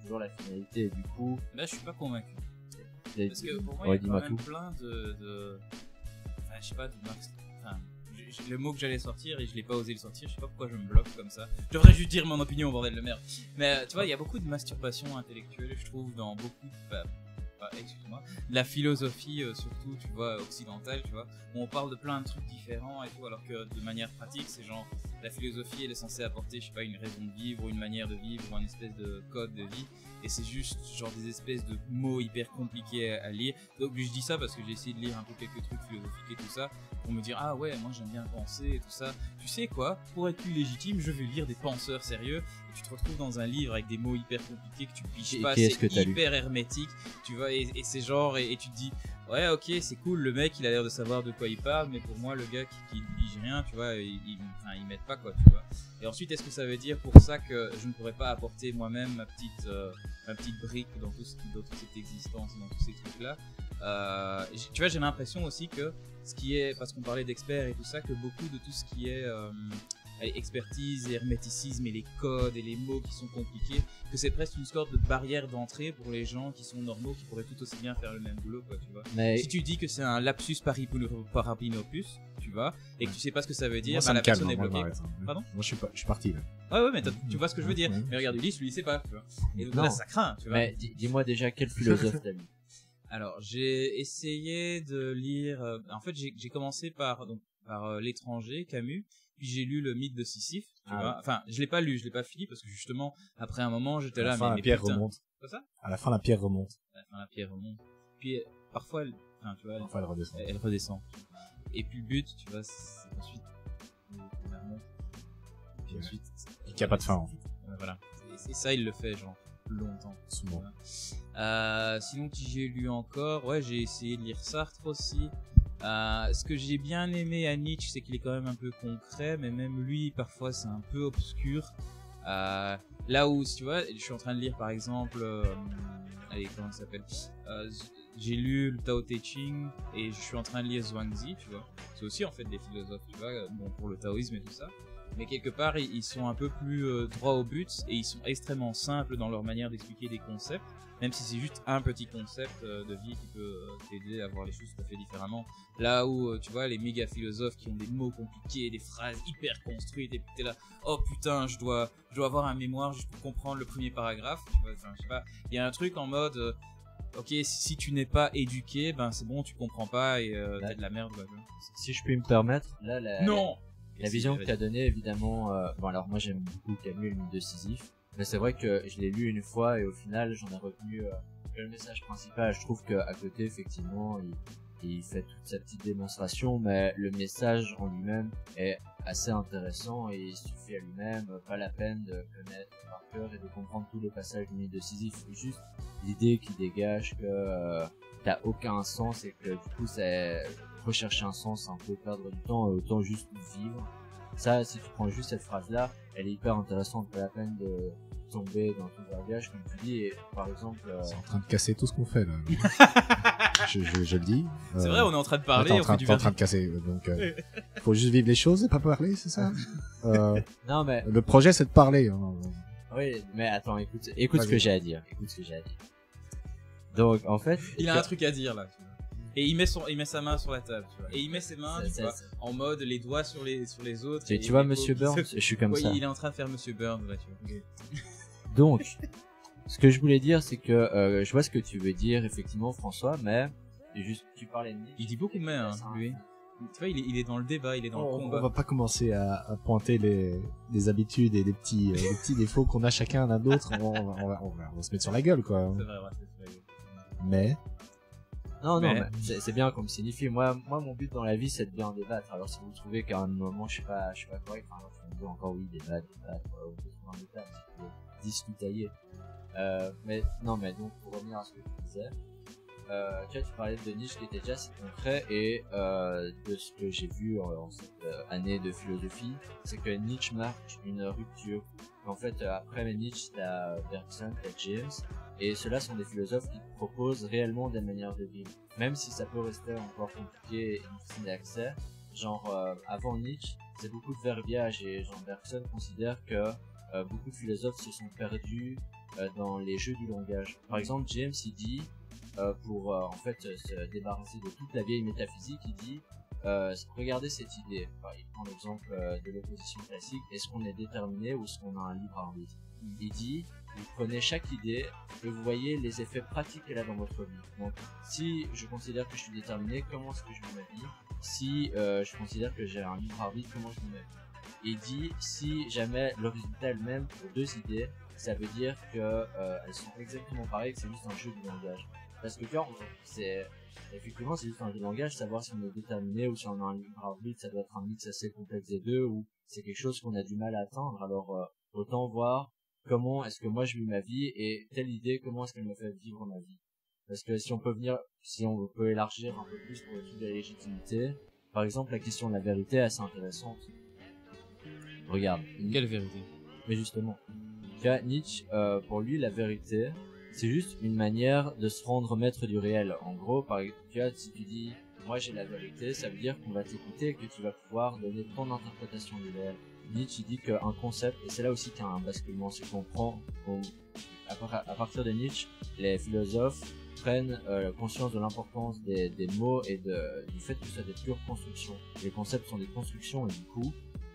Speaker 3: Et du coup...
Speaker 1: Là, je suis pas convaincu. Parce que pour moi, il y a quand même plein de... Enfin, je sais pas, enfin, le mot que j'allais sortir et je l'ai pas osé le sortir, je sais pas pourquoi je me bloque comme ça. Je devrais juste dire mon opinion, bordel de merde. Mais tu vois, il y a beaucoup de masturbation intellectuelle, je trouve, dans beaucoup de... excuse-moi, la philosophie surtout, tu vois, occidentale, tu vois, où on parle de plein de trucs différents et tout, alors que de manière pratique, c'est genre, la philosophie, elle est censée apporter, je sais pas, une raison de vivre, ou une manière de vivre, ou une espèce de code de vie, et c'est juste, genre, des espèces de mots hyper compliqués à lire. Donc, je dis ça parce que j'ai essayé de lire un peu quelques trucs philosophiques et tout ça, pour me dire, ah ouais, moi j'aime bien penser et tout ça. Tu sais quoi, pour être plus légitime, je vais lire des penseurs sérieux, et tu te retrouves dans un livre avec des mots hyper compliqués que tu piges pas, c'est hyper hermétique, tu vois, et c'est genre, et tu te dis, ouais, ok, c'est cool, le mec il a l'air de savoir de quoi il parle, mais pour moi, le gars qui ne pige rien, tu vois, il m'aide pas, quoi, tu vois. Et ensuite, est-ce que ça veut dire pour ça que je ne pourrais pas apporter moi-même ma petite brique dans toute cette existence, dans tous ces trucs-là? Tu vois, j'ai l'impression aussi que ce qui est, parce qu'on parlait d'experts et tout ça, que beaucoup de tout ce qui est expertise et herméticisme et les codes et les mots qui sont compliqués, que c'est presque une sorte de barrière d'entrée pour les gens qui sont normaux, qui pourraient tout aussi bien faire le même boulot, quoi, tu vois. Mais... Si tu dis que c'est un lapsus parapinopus, tu vois, et que tu sais pas ce que ça veut dire,
Speaker 2: moi,
Speaker 1: la personne est bloquée.
Speaker 2: Pardon? Moi, je suis parti, là.
Speaker 1: Ouais, mais tu vois ce que je veux dire. Mais regarde, Ulysse, lui, il sait pas, tu vois. Et donc là, ça craint, tu vois.
Speaker 3: Mais dis-moi déjà quel philosophe t'as lu.
Speaker 1: Alors, j'ai essayé de lire, en fait, j'ai commencé par L'étranger, Camus, puis j'ai lu le mythe de Sisyphe, tu vois. Enfin, je l'ai pas lu, je l'ai pas fini, parce que justement, après un moment, j'étais là, mais
Speaker 2: la pierre remonte.
Speaker 1: Quoi ça?
Speaker 2: À la fin, la pierre remonte.
Speaker 1: Puis, parfois, tu vois,
Speaker 2: elle redescend.
Speaker 1: Elle redescend. Et puis le but, tu vois, c'est ensuite, elle remonte. Puis ensuite,
Speaker 2: il n'y a pas de fin, en fait.
Speaker 1: Voilà. Et ça, il le fait, genre, longtemps.
Speaker 2: Souvent.
Speaker 1: Sinon, qui j'ai lu encore, ouais, j'ai essayé de lire Sartre aussi. Ce que j'ai bien aimé à Nietzsche, c'est qu'il est quand même un peu concret, mais même lui, parfois, c'est un peu obscur. Là où, tu vois, je suis en train de lire, par exemple, allez, comment ça s'appelle, j'ai lu le Tao Te Ching et je suis en train de lire Zhuangzi, tu vois. C'est aussi en fait des philosophes, tu vois, bon, pour le taoïsme et tout ça. Mais quelque part, ils sont un peu plus droits au but et ils sont extrêmement simples dans leur manière d'expliquer des concepts, même si c'est juste un petit concept de vie qui peut t'aider à voir les choses tout à fait différemment. Là où, tu vois, les méga philosophes qui ont des mots compliqués, des phrases hyper construites, et puis t'es là, oh putain, je dois avoir un mémoire juste pour comprendre le premier paragraphe, tu vois, enfin, je sais pas, il y a un truc en mode, ok, si tu n'es pas éduqué, ben c'est bon, tu comprends pas et t'as de la merde, quoi.
Speaker 3: Si je puis me permettre, là,
Speaker 1: non!
Speaker 3: La vision que tu as donnée, évidemment, bon alors moi j'aime beaucoup Camus, le mythe de Sisyphe, mais c'est vrai que je l'ai lu une fois et au final j'en ai retenu le message principal. Je trouve qu'à côté, effectivement, il fait toute sa petite démonstration, mais le message en lui-même est assez intéressant et il suffit à lui-même, pas la peine de connaître par cœur et de comprendre tous les passages du mythe de Sisyphe. C'est juste l'idée qui dégage que t'as aucun sens et que du coup c'est rechercher un sens, un peu perdre du temps, autant juste vivre. Ça, si tu prends juste cette phrase-là, elle est hyper intéressante, pas la peine de tomber dans tout le verbiage, comme tu dis, et par exemple...
Speaker 2: C'est en train de casser tout ce qu'on fait, là. je le dis.
Speaker 1: C'est vrai, on est en train de parler,
Speaker 2: on fait du verbiage. En train de casser, donc faut juste vivre les choses et pas parler, c'est ça?
Speaker 3: Non, mais...
Speaker 2: Le projet, c'est de parler. Hein.
Speaker 3: Oui, mais attends, écoute ce que j'ai à dire. Donc, en fait...
Speaker 1: Il a un truc à dire, là. Et il met sa main sur la table, tu vois. Et il met ses mains, tu vois, en mode les doigts sur les autres.
Speaker 3: Tu vois Monsieur Burns, je suis comme
Speaker 1: ouais,
Speaker 3: ça.
Speaker 1: il est en train de faire Monsieur Burns, là, tu vois. Okay.
Speaker 3: Donc, ce que je voulais dire, c'est que je vois ce que tu veux dire, effectivement, François, mais juste, tu parlais de Nietzsche.
Speaker 1: Il dit beaucoup de mais, hein, lui. Tu vois, il est dans le débat, il est dans le combat.
Speaker 2: On va pas commencer à pointer les habitudes et les petits défauts qu'on a chacun l'un d'autre. On va se mettre sur la gueule, quoi.
Speaker 1: C'est vrai, ouais, c'est vrai.
Speaker 2: Mais...
Speaker 3: Non, mais c'est bien comme signifie. Moi, mon but dans la vie, c'est de bien débattre. Alors, si vous trouvez qu'à un moment, je suis pas correct, enfin, je me dis encore oui, débattre, on peut trouver un débat, un petit peu discutailler. Mais donc, pour revenir à ce que tu disais, tu parlais de Nietzsche qui était déjà assez concret et de ce que j'ai vu en cette année de philosophie, c'est que Nietzsche marque une rupture. En fait, après Nietzsche, t'as Bergson, t'as James, et ceux-là sont des philosophes qui proposent réellement des manières de vivre. Même si ça peut rester encore compliqué et difficile d'accès, genre avant Nietzsche, c'est beaucoup de verbiage et genre Bergson considère que beaucoup de philosophes se sont perdus dans les jeux du langage. Par exemple, James, il dit pour en fait se débarrasser de toute la vieille métaphysique, il dit regardez cette idée. Enfin, il prend l'exemple de l'opposition classique. Est-ce qu'on est déterminé ou est-ce qu'on a un libre arbitre? Il dit vous prenez chaque idée et vous voyez les effets pratiques qu'elle a dans votre vie. Donc si je considère que je suis déterminé, comment est-ce que je vis ma vie? Si je considère que j'ai un libre arbitre, comment je vis ma vie? Il dit si jamais le résultat est le même pour deux idées, ça veut dire que elles sont exactement pareilles, que c'est juste un jeu de langage. Parce que quand effectivement c'est juste un jeu de langage, savoir si on est déterminé ou si on a un libre arbitre, ça doit être un mix assez complexe des deux, ou c'est quelque chose qu'on a du mal à atteindre. Alors autant voir comment est-ce que moi je vis ma vie et telle idée, comment est-ce qu'elle me fait vivre ma vie. Parce que si on peut élargir un peu plus pour le truc de la légitimité, par exemple la question de la vérité est assez intéressante. Regarde.
Speaker 1: Quelle vérité?
Speaker 3: Mais justement, Nietzsche, pour lui la vérité, c'est juste une manière de se rendre maître du réel. En gros, par exemple, si tu dis moi j'ai la vérité, ça veut dire qu'on va t'écouter et que tu vas pouvoir donner ton interprétation du réel. Nietzsche dit qu'un concept, et c'est là aussi qu'il y a un basculement, c'est qu'on prend, à partir de Nietzsche, les philosophes prennent conscience de l'importance des mots et du fait que ce soit des pures constructions. Les concepts sont des constructions et du coup,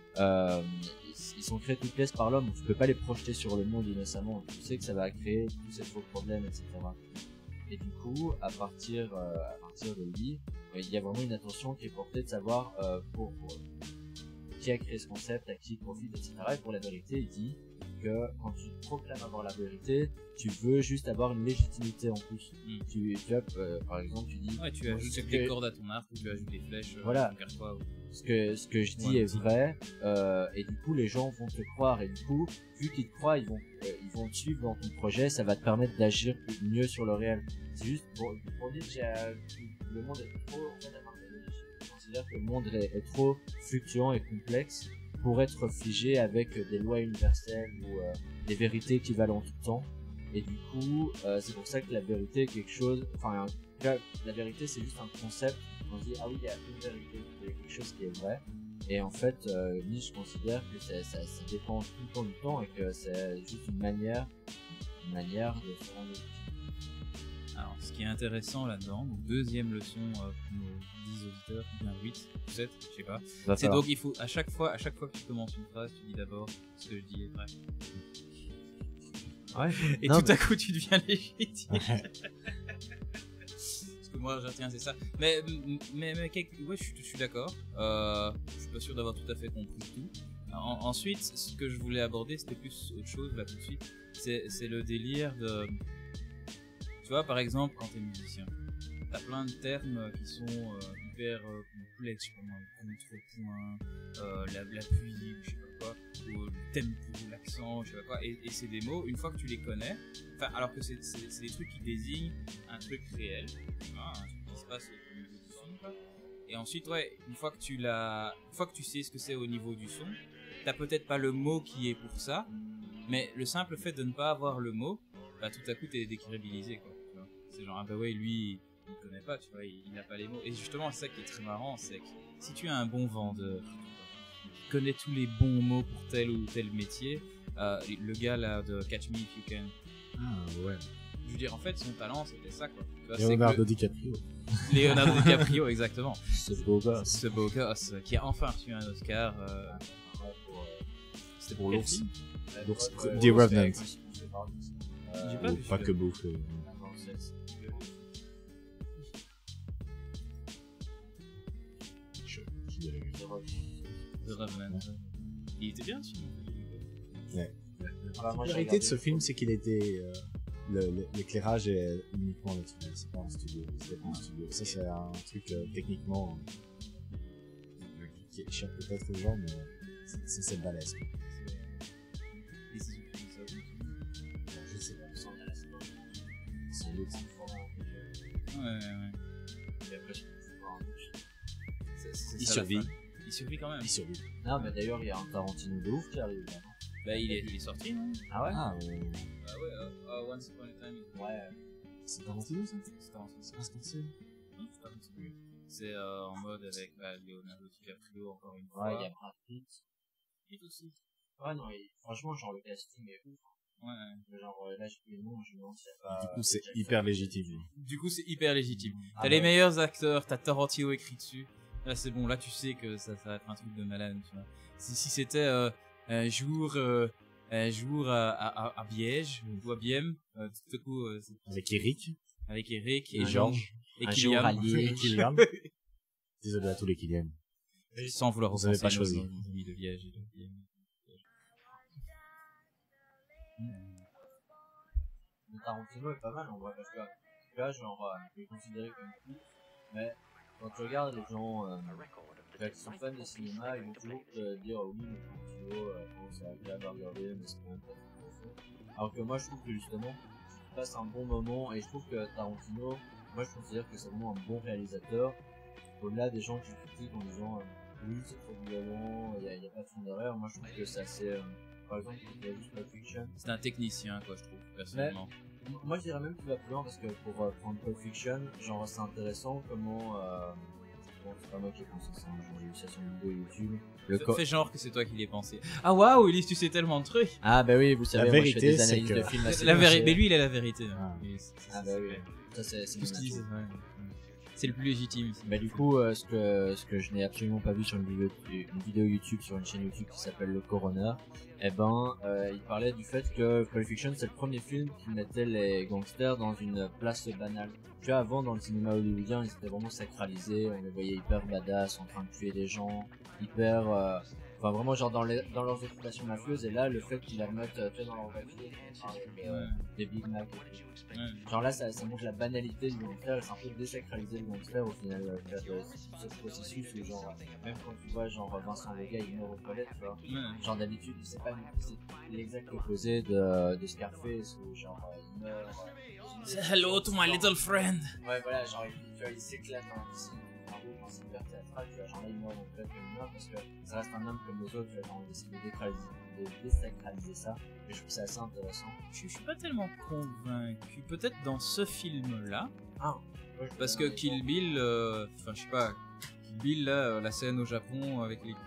Speaker 3: ils sont créés toutes pièces par l'homme, tu peux pas les projeter sur le monde innocemment, tu sais que ça va créer tous ces faux problèmes, etc. Et du coup, à partir de lui, il y a vraiment une attention qui est portée de savoir pour qui a créé ce concept, à qui il profite, etc. Et pour la vérité, il dit que quand tu proclames avoir la vérité, tu veux juste avoir une légitimité en plus. Tu as, par exemple, tu dis...
Speaker 1: Ouais, tu ajoutes des cordes à ton arc, ou tu ajoutes des flèches,
Speaker 3: voilà.
Speaker 1: Toi, ou...
Speaker 3: Ce que je dis est vrai, et du coup, les gens vont te croire, et du coup, vu qu'ils te croient, ils vont te suivre dans ton projet, ça va te permettre d'agir mieux sur le réel. C'est juste pour dire que le monde est trop... Je considère que le monde est trop fluctuant et complexe pour être figé avec des lois universelles ou des vérités qui valent en tout temps. Et du coup, c'est pour ça que la vérité est quelque chose... Enfin, la vérité, c'est juste un concept. On se dit, ah oui, il y a une vérité, il y a quelque chose qui est vrai. Et en fait, Nietzsche considère que ça dépend tout le temps du temps et que c'est juste une manière de se rendre.
Speaker 1: Alors, ce qui est intéressant là-dedans, donc deuxième leçon pour nos 10 auditeurs, bien 8, 7, je sais pas. C'est donc il faut à chaque fois que tu commences une phrase, tu dis d'abord ce que je dis est vrai.
Speaker 3: Ouais.
Speaker 1: Et non, tout à coup tu deviens légitime. Parce que moi j'retiens c'est ça. Mais ouais, je suis d'accord. Je suis pas sûr d'avoir tout à fait compris tout. Ensuite, ce que je voulais aborder, c'était plus autre chose là tout de suite. C'est le délire de... Tu vois, par exemple, quand t'es musicien, t'as plein de termes qui sont hyper complexes, je sais pas moi, le contrepoint, l'appui, ou je sais pas quoi, ou le tempo, l'accent, je sais pas quoi, et c'est des mots, une fois que tu les connais, alors que c'est des trucs qui désignent un truc réel, tu vois, un truc qui se passe au niveau du son, quoi. Et ensuite, ouais, une fois que tu sais ce que c'est au niveau du son, t'as peut-être pas le mot qui est pour ça, mais le simple fait de ne pas avoir le mot, bah tout à coup t'es décrédibilisé, quoi. C'est genre, ah bah ouais, lui, il ne connaît pas, tu vois, il n'a pas les mots. Et justement, c'est ça qui est très marrant, c'est que si tu as un bon vendeur, qui connaît tous les bons mots pour tel ou tel métier, le gars là de Catch Me If You Can.
Speaker 2: Ah ouais.
Speaker 1: Je veux dire, en fait, son talent, c'était ça, quoi. Tu vois, c'est
Speaker 2: Leonardo DiCaprio.
Speaker 1: Leonardo DiCaprio, exactement.
Speaker 3: Ce beau gosse.
Speaker 1: Ce beau gosse qui a enfin reçu un Oscar. C'était pour quel film
Speaker 2: L'ours-
Speaker 3: Ouais,
Speaker 2: The Revenant.
Speaker 1: J'ai pas vu
Speaker 2: Pas que
Speaker 1: celui-là.
Speaker 2: bouffe.
Speaker 1: The Revenant. Il était bien, ce film.
Speaker 2: La particularité de ce film, c'est qu'il était. L'éclairage est uniquement naturel, c'est pas un studio. C'est pas un studio. Ça, c'est un truc techniquement qui échappe peut-être aux gens, mais c'est balèze. quoi.
Speaker 1: Et c'est ce film, ça.
Speaker 2: Je sais pas, sans doute.
Speaker 1: Ouais. C'est
Speaker 2: Il
Speaker 1: ça, la
Speaker 2: survit.
Speaker 1: fin. Il survit quand même.
Speaker 2: Il survit.
Speaker 3: Non, mais d'ailleurs, il y a un Tarantino de ouf qui arrive là.
Speaker 1: Bah, il est sorti, non
Speaker 3: Ah ouais?
Speaker 2: Ah,
Speaker 1: Ah ouais, Once Upon a Time.
Speaker 3: Ouais.
Speaker 2: c'est Tarantino ça?
Speaker 1: C'est Tarantino.
Speaker 2: C'est pas Scorsese?
Speaker 1: C'est Tarantino. C'est en mode avec Leonardo DiCaprio, encore une fois.
Speaker 3: Ouais, il y a Brad Pitt.
Speaker 1: Pitt aussi.
Speaker 3: Ouais, non, franchement, genre, le casting est ouf.
Speaker 1: Ouais.
Speaker 3: Genre, là, j'ai plus le nom, je me demande s'il y a pas.
Speaker 2: Du coup, c'est hyper légitime.
Speaker 1: Du coup, c'est hyper légitime.
Speaker 3: Ah
Speaker 1: T'as les
Speaker 3: ouais.
Speaker 1: meilleurs acteurs, t'as Tarantino écrit dessus. Là, c'est bon, là, tu sais que ça va être un truc de malade, tu vois. Si c'était un jour à Biège, ou à Bième, tout à coup,
Speaker 2: Avec Eric
Speaker 1: avec Eric
Speaker 2: et
Speaker 1: et
Speaker 2: Georges.
Speaker 1: et
Speaker 3: Un jour à
Speaker 1: Kylian.
Speaker 3: Liège.
Speaker 2: Et Kylian. Désolé à tous les Kylian.
Speaker 1: Sans vouloir
Speaker 2: Vous avez
Speaker 1: offenser
Speaker 2: pas choisi.
Speaker 1: nos amis de Liège et de Bième.
Speaker 3: Le Tarantino est pas mal en vrai parce que là genre il est considéré comme fou, mais quand tu regardes les gens qui sont fans de cinéma, ils vont toujours te dire oui mais Tarantino bon, c'est agréable à regarder mais c'est quand même pas trop fou. Alors que moi je trouve que justement tu passes un bon moment et je trouve que Tarantino, moi je considère que c'est vraiment un bon réalisateur au-delà des gens qui critiquent en disant oui c'est trop violent, il y a pas de fond derrière. Moi je trouve que c'est assez par exemple il y a juste Pulp Fiction.
Speaker 1: C'est un technicien, quoi, je trouve, personnellement.
Speaker 3: Moi je dirais même qu'il va plus loin parce que pour prendre Pulp Fiction, genre c'est intéressant comment bon c'est pas moi qui ai pensé ça, hein, j'ai vu ça sur une vidéo YouTube.
Speaker 1: Fais genre que c'est toi qui l'ai pensé. Ah waouh, Elise, tu sais tellement de trucs.
Speaker 3: Ah bah oui, vous savez,
Speaker 2: La
Speaker 3: moi je fais
Speaker 2: vérité,
Speaker 3: des
Speaker 2: c'est
Speaker 3: analyses
Speaker 2: que-
Speaker 3: de films assez
Speaker 1: La vérité,
Speaker 3: poussées.
Speaker 1: mais lui, il a la vérité.
Speaker 2: Ah.
Speaker 1: Hein.
Speaker 3: Ah bah oui, ça c'est
Speaker 1: Tout ce qu'il dit,
Speaker 3: mon avis.
Speaker 1: c'est le plus légitime ici.
Speaker 3: Bah du coup, ce que je n'ai absolument pas vu sur une vidéo YouTube, sur une chaîne YouTube qui s'appelle Le Coroner, eh ben, il parlait du fait que Pulp Fiction c'est le premier film qui mettait les gangsters dans une place banale. Tu vois, avant dans le cinéma hollywoodien, ils étaient vraiment sacralisés, on les voyait hyper badass, en train de tuer des gens, hyper, enfin vraiment genre dans leurs occupations mafieuses, et là le fait qu'ils les remettent tu sais, dans leur voiture, des Big Mac et tout.
Speaker 1: Ouais.
Speaker 3: Genre là, ça montre la banalité du gangster, et c'est un peu désacraliser le gangster au final, ce processus où genre, même quand tu vois genre Vincent Vega il meurt aux toilettes, tu vois,
Speaker 1: Ouais.
Speaker 3: genre d'habitude c'est pas c'est l'exact opposé de Scarface où genre il meurt.
Speaker 1: Say hello to my little friend.
Speaker 3: Ouais voilà, genre tu vois, il s'éclate dans la piscine, en gros quand c'est hyper théâtral, tu vois, genre là il meurt dans le toilette comme il meurt parce que ça reste un homme comme les autres, tu vois, genre on essaie de désacraliser ça, et je trouve ça assez intéressant.
Speaker 1: Je suis pas tellement convaincu. Peut-être dans ce film-là.
Speaker 3: Ah, ouais, je
Speaker 1: Parce
Speaker 3: peux
Speaker 1: que
Speaker 3: bien
Speaker 1: Kill Bill, enfin je sais pas, Kill Bill là, la scène au Japon avec les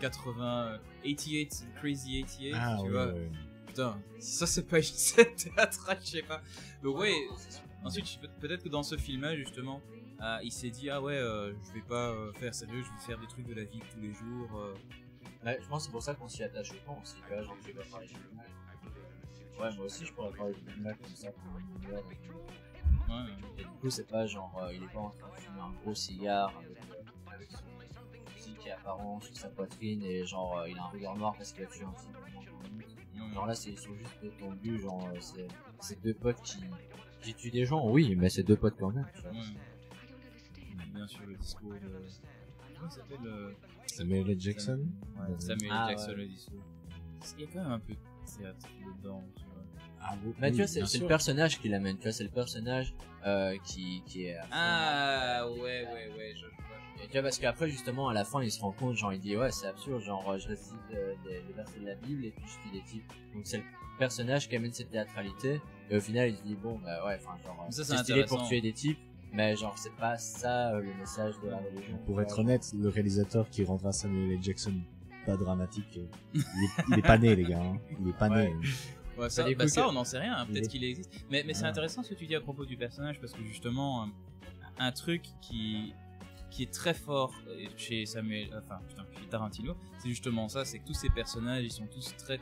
Speaker 1: 88 Crazy 88,
Speaker 2: Ah,
Speaker 1: tu
Speaker 2: oui,
Speaker 1: vois.
Speaker 2: oui.
Speaker 1: Putain, ça c'est pas une scène théâtrale, je sais pas. Donc ouais, ensuite peut-être que dans ce film-là justement, il s'est dit ah ouais, je vais pas faire sérieux, je vais faire des trucs de la vie de tous les jours.
Speaker 3: Ouais, je pense que c'est pour ça qu'on s'y attache autant aussi, tu vois, genre tu vas parler de Big Mac. Ouais, moi aussi je pourrais parler de Big Mac comme ça pendant une heure.
Speaker 1: Ouais.
Speaker 3: Et du coup, c'est pas genre, il est pas en train de fumer un gros cigare avec son fusil qui est apparent sur sa poitrine et genre, il a un regard noir parce qu'il a tué un type pendant 20 minutes. Genre là, ils sont juste détendus, genre, c'est deux potes qui tuent des gens, oui, mais c'est deux potes quand même, tu vois.
Speaker 1: Ouais. Bien sûr le discours de... Comment il s'appelle
Speaker 2: Samuel L. Jackson.
Speaker 1: Ouais, Samuel
Speaker 3: Ah,
Speaker 1: Jackson
Speaker 3: ouais.
Speaker 1: le discours. Il y a quand même un peu de théâtre dedans, tu vois.
Speaker 2: Ah, oui,
Speaker 3: Bah, tu vois,
Speaker 2: bien
Speaker 3: c'est
Speaker 2: sûr.
Speaker 3: le personnage qui l'amène, tu vois, c'est le personnage qui est.
Speaker 1: Ah ouais, je vois.
Speaker 3: Et tu vois, parce qu'après, justement, à la fin, il se rend compte, genre, il dit, ouais, c'est absurde, genre, je récite des versets de la Bible et puis je tue des types. Donc, c'est le personnage qui amène cette théâtralité. Et au final, il se dit, bon, bah ouais, enfin, genre,
Speaker 1: Ça, c'est
Speaker 3: c'est stylé pour
Speaker 1: intéressant.
Speaker 3: tuer des types, mais genre, c'est pas ça le message de la religion.
Speaker 2: Pour être honnête, le réalisateur qui rendra Samuel L. Jackson pas dramatique, il est pas né, les gars. Hein. Il est pas
Speaker 3: Ouais.
Speaker 2: né.
Speaker 1: Ouais,
Speaker 3: Ça
Speaker 1: ça,
Speaker 3: les
Speaker 1: bah
Speaker 3: couilles
Speaker 1: ça
Speaker 3: que-
Speaker 1: on n'en sait rien, hein,
Speaker 3: il
Speaker 1: peut-être
Speaker 3: est-
Speaker 1: qu'il existe. Mais c'est
Speaker 3: Ah.
Speaker 1: intéressant ce que tu dis à propos du personnage parce que justement, un truc qui est très fort chez chez Tarantino, c'est justement ça, c'est que tous ces personnages ils sont tous très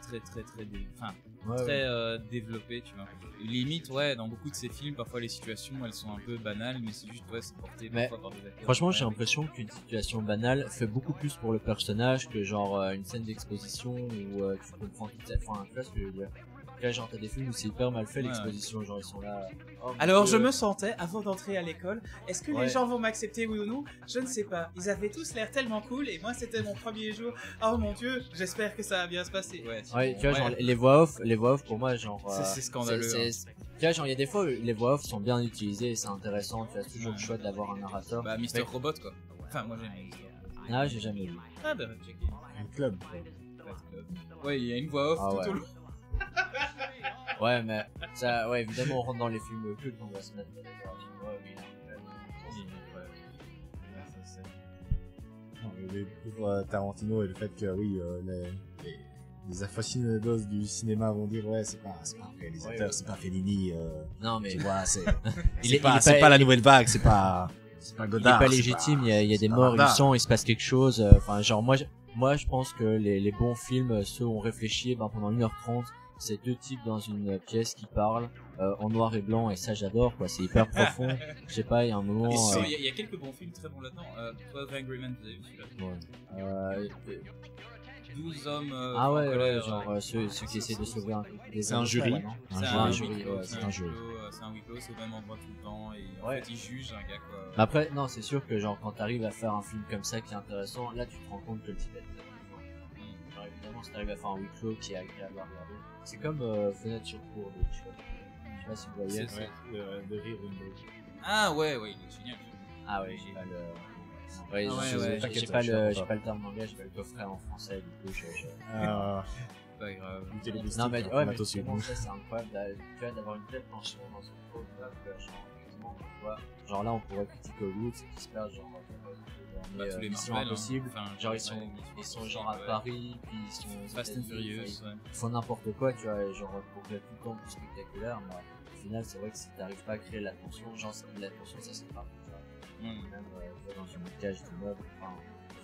Speaker 1: développés, tu vois. Limite, ouais, dans beaucoup de ces films, parfois les situations elles sont un peu banales, mais c'est juste, ouais, c'est porté
Speaker 3: Mais
Speaker 1: parfois par des acteurs.
Speaker 3: Franchement,
Speaker 1: Ouais,
Speaker 3: j'ai l'impression qu'une situation banale fait beaucoup plus pour le personnage que genre une scène d'exposition où tu comprends tout à fait. Enfin, tu vois ce que je veux dire. Là, genre, t'as des films où c'est hyper mal fait
Speaker 1: Ouais.
Speaker 3: l'exposition, genre ils sont là. Oh, mon
Speaker 5: Alors
Speaker 3: Dieu.
Speaker 5: je me sentais, avant d'entrer à l'école, est-ce que
Speaker 3: Ouais.
Speaker 5: les gens vont m'accepter oui ou non? Je ne sais pas. Ils avaient tous l'air tellement cool et moi c'était mon premier jour. Oh mon dieu, j'espère que ça va bien se passer.
Speaker 1: Ouais,
Speaker 3: Ouais, tu vois,
Speaker 1: ouais.
Speaker 3: genre les voix off pour moi, genre.
Speaker 1: C'est scandaleux,
Speaker 3: Tu vois, genre, il y a des fois où les voix off sont bien utilisées et c'est intéressant, tu as toujours le choix d'avoir un narrateur.
Speaker 1: Bah, Mr.
Speaker 3: Mais-
Speaker 1: Robot quoi. Enfin, moi j'aime Mr. Robot.
Speaker 3: Ah, j'ai jamais vu.
Speaker 1: Ah, bah, checker.
Speaker 2: Un club.
Speaker 1: Ouais, il y a une voix off
Speaker 3: Ah
Speaker 1: tout
Speaker 3: ouais.
Speaker 1: au long.
Speaker 3: Ouais, mais ça, ouais, évidemment, on rentre dans les films cultes, on va se mettre d'accord. Ouais, mais
Speaker 2: Non, mais pour Tarantino et le fait que oui, les aficionados du cinéma vont dire ouais c'est pas un réalisateur,
Speaker 3: Ouais.
Speaker 2: c'est pas Fellini,
Speaker 3: non, mais
Speaker 2: tu vois, c'est
Speaker 3: il est
Speaker 2: c'est pas la nouvelle vague, c'est pas
Speaker 3: il est
Speaker 2: Godard,
Speaker 3: pas
Speaker 2: c'est
Speaker 3: légitime, il y a
Speaker 2: c'est
Speaker 3: des
Speaker 2: pas
Speaker 3: morts, il
Speaker 2: Godard.
Speaker 3: sent, il se passe quelque chose. Enfin, genre, moi, je pense que les bons films, ceux où on réfléchit, ben, pendant 1h30, c'est deux types dans une pièce qui parlent en noir et blanc, et ça, j'adore, quoi. C'est hyper profond. Je sais pas, il y a un moment.
Speaker 1: Il y a quelques bons films très bons là-dedans. 12 Angry Men, vous avez vu celui-là? 12 hommes.
Speaker 3: Ah
Speaker 1: en
Speaker 3: ouais,
Speaker 1: colère,
Speaker 3: genre ceux qui essaient de sauver un des
Speaker 2: C'est un
Speaker 3: hommes,
Speaker 2: jury.
Speaker 3: ouais, non
Speaker 1: C'est
Speaker 3: un
Speaker 1: un
Speaker 3: jury,
Speaker 1: huis clos,
Speaker 3: ouais,
Speaker 1: c'est
Speaker 3: c'est
Speaker 1: un
Speaker 3: un
Speaker 1: huis
Speaker 3: jury.
Speaker 1: clos, c'est un huis clos, c'est au même endroit tout le temps et en
Speaker 3: Ouais.
Speaker 1: fait il juge un gars quoi.
Speaker 3: Après, non, c'est sûr que genre quand t'arrives à faire un film comme ça qui est intéressant, là tu te rends compte que le type est très fort. Genre évidemment, si t'arrives à faire un huis clos qui est agréable à regarder, c'est comme Fenêtre sur cour de Hitchcock. Je sais pas si vous voyez.
Speaker 1: C'est-
Speaker 2: Ouais, de rire Windows.
Speaker 1: Ah ouais, il est génial.
Speaker 3: Ah ouais, j'ai pas le. Ouais,
Speaker 1: Ah ouais,
Speaker 3: j'ai-
Speaker 1: ouais,
Speaker 3: j'ai
Speaker 2: t'inquiète,
Speaker 3: pas
Speaker 2: je
Speaker 3: le,
Speaker 2: sais
Speaker 3: j'ai
Speaker 2: pas.
Speaker 3: pas le terme en anglais, j'ai pas le coffret en français, du coup
Speaker 2: Ah,
Speaker 1: Pas grave.
Speaker 3: Non mais
Speaker 2: on
Speaker 3: ouais,
Speaker 2: a
Speaker 3: mais
Speaker 2: tous eu.
Speaker 3: justement, ça c'est incroyable, tu vois, d'avoir une telle planche dans ce cours, genre là on pourrait critiquer Hollywood, c'est qui se passe, genre
Speaker 1: Bah, tous les
Speaker 3: Mission
Speaker 1: Marvel, hein.
Speaker 3: Impossible,
Speaker 1: Enfin,
Speaker 3: genre
Speaker 1: Marvel,
Speaker 3: ils sont genre à
Speaker 1: ouais.
Speaker 3: Paris, puis ils sont aux
Speaker 1: Fast and
Speaker 3: États-Unis,
Speaker 1: Furious, ouais.
Speaker 3: ils font n'importe quoi, tu vois, et genre pour que tout le temps plus spectaculaire, mais au final c'est vrai que si t'arrives pas à créer l'attention, genre l'attention ça se frappe, tu vois.
Speaker 1: Mm.
Speaker 3: Même tu vois, dans une cage d'immeuble, enfin.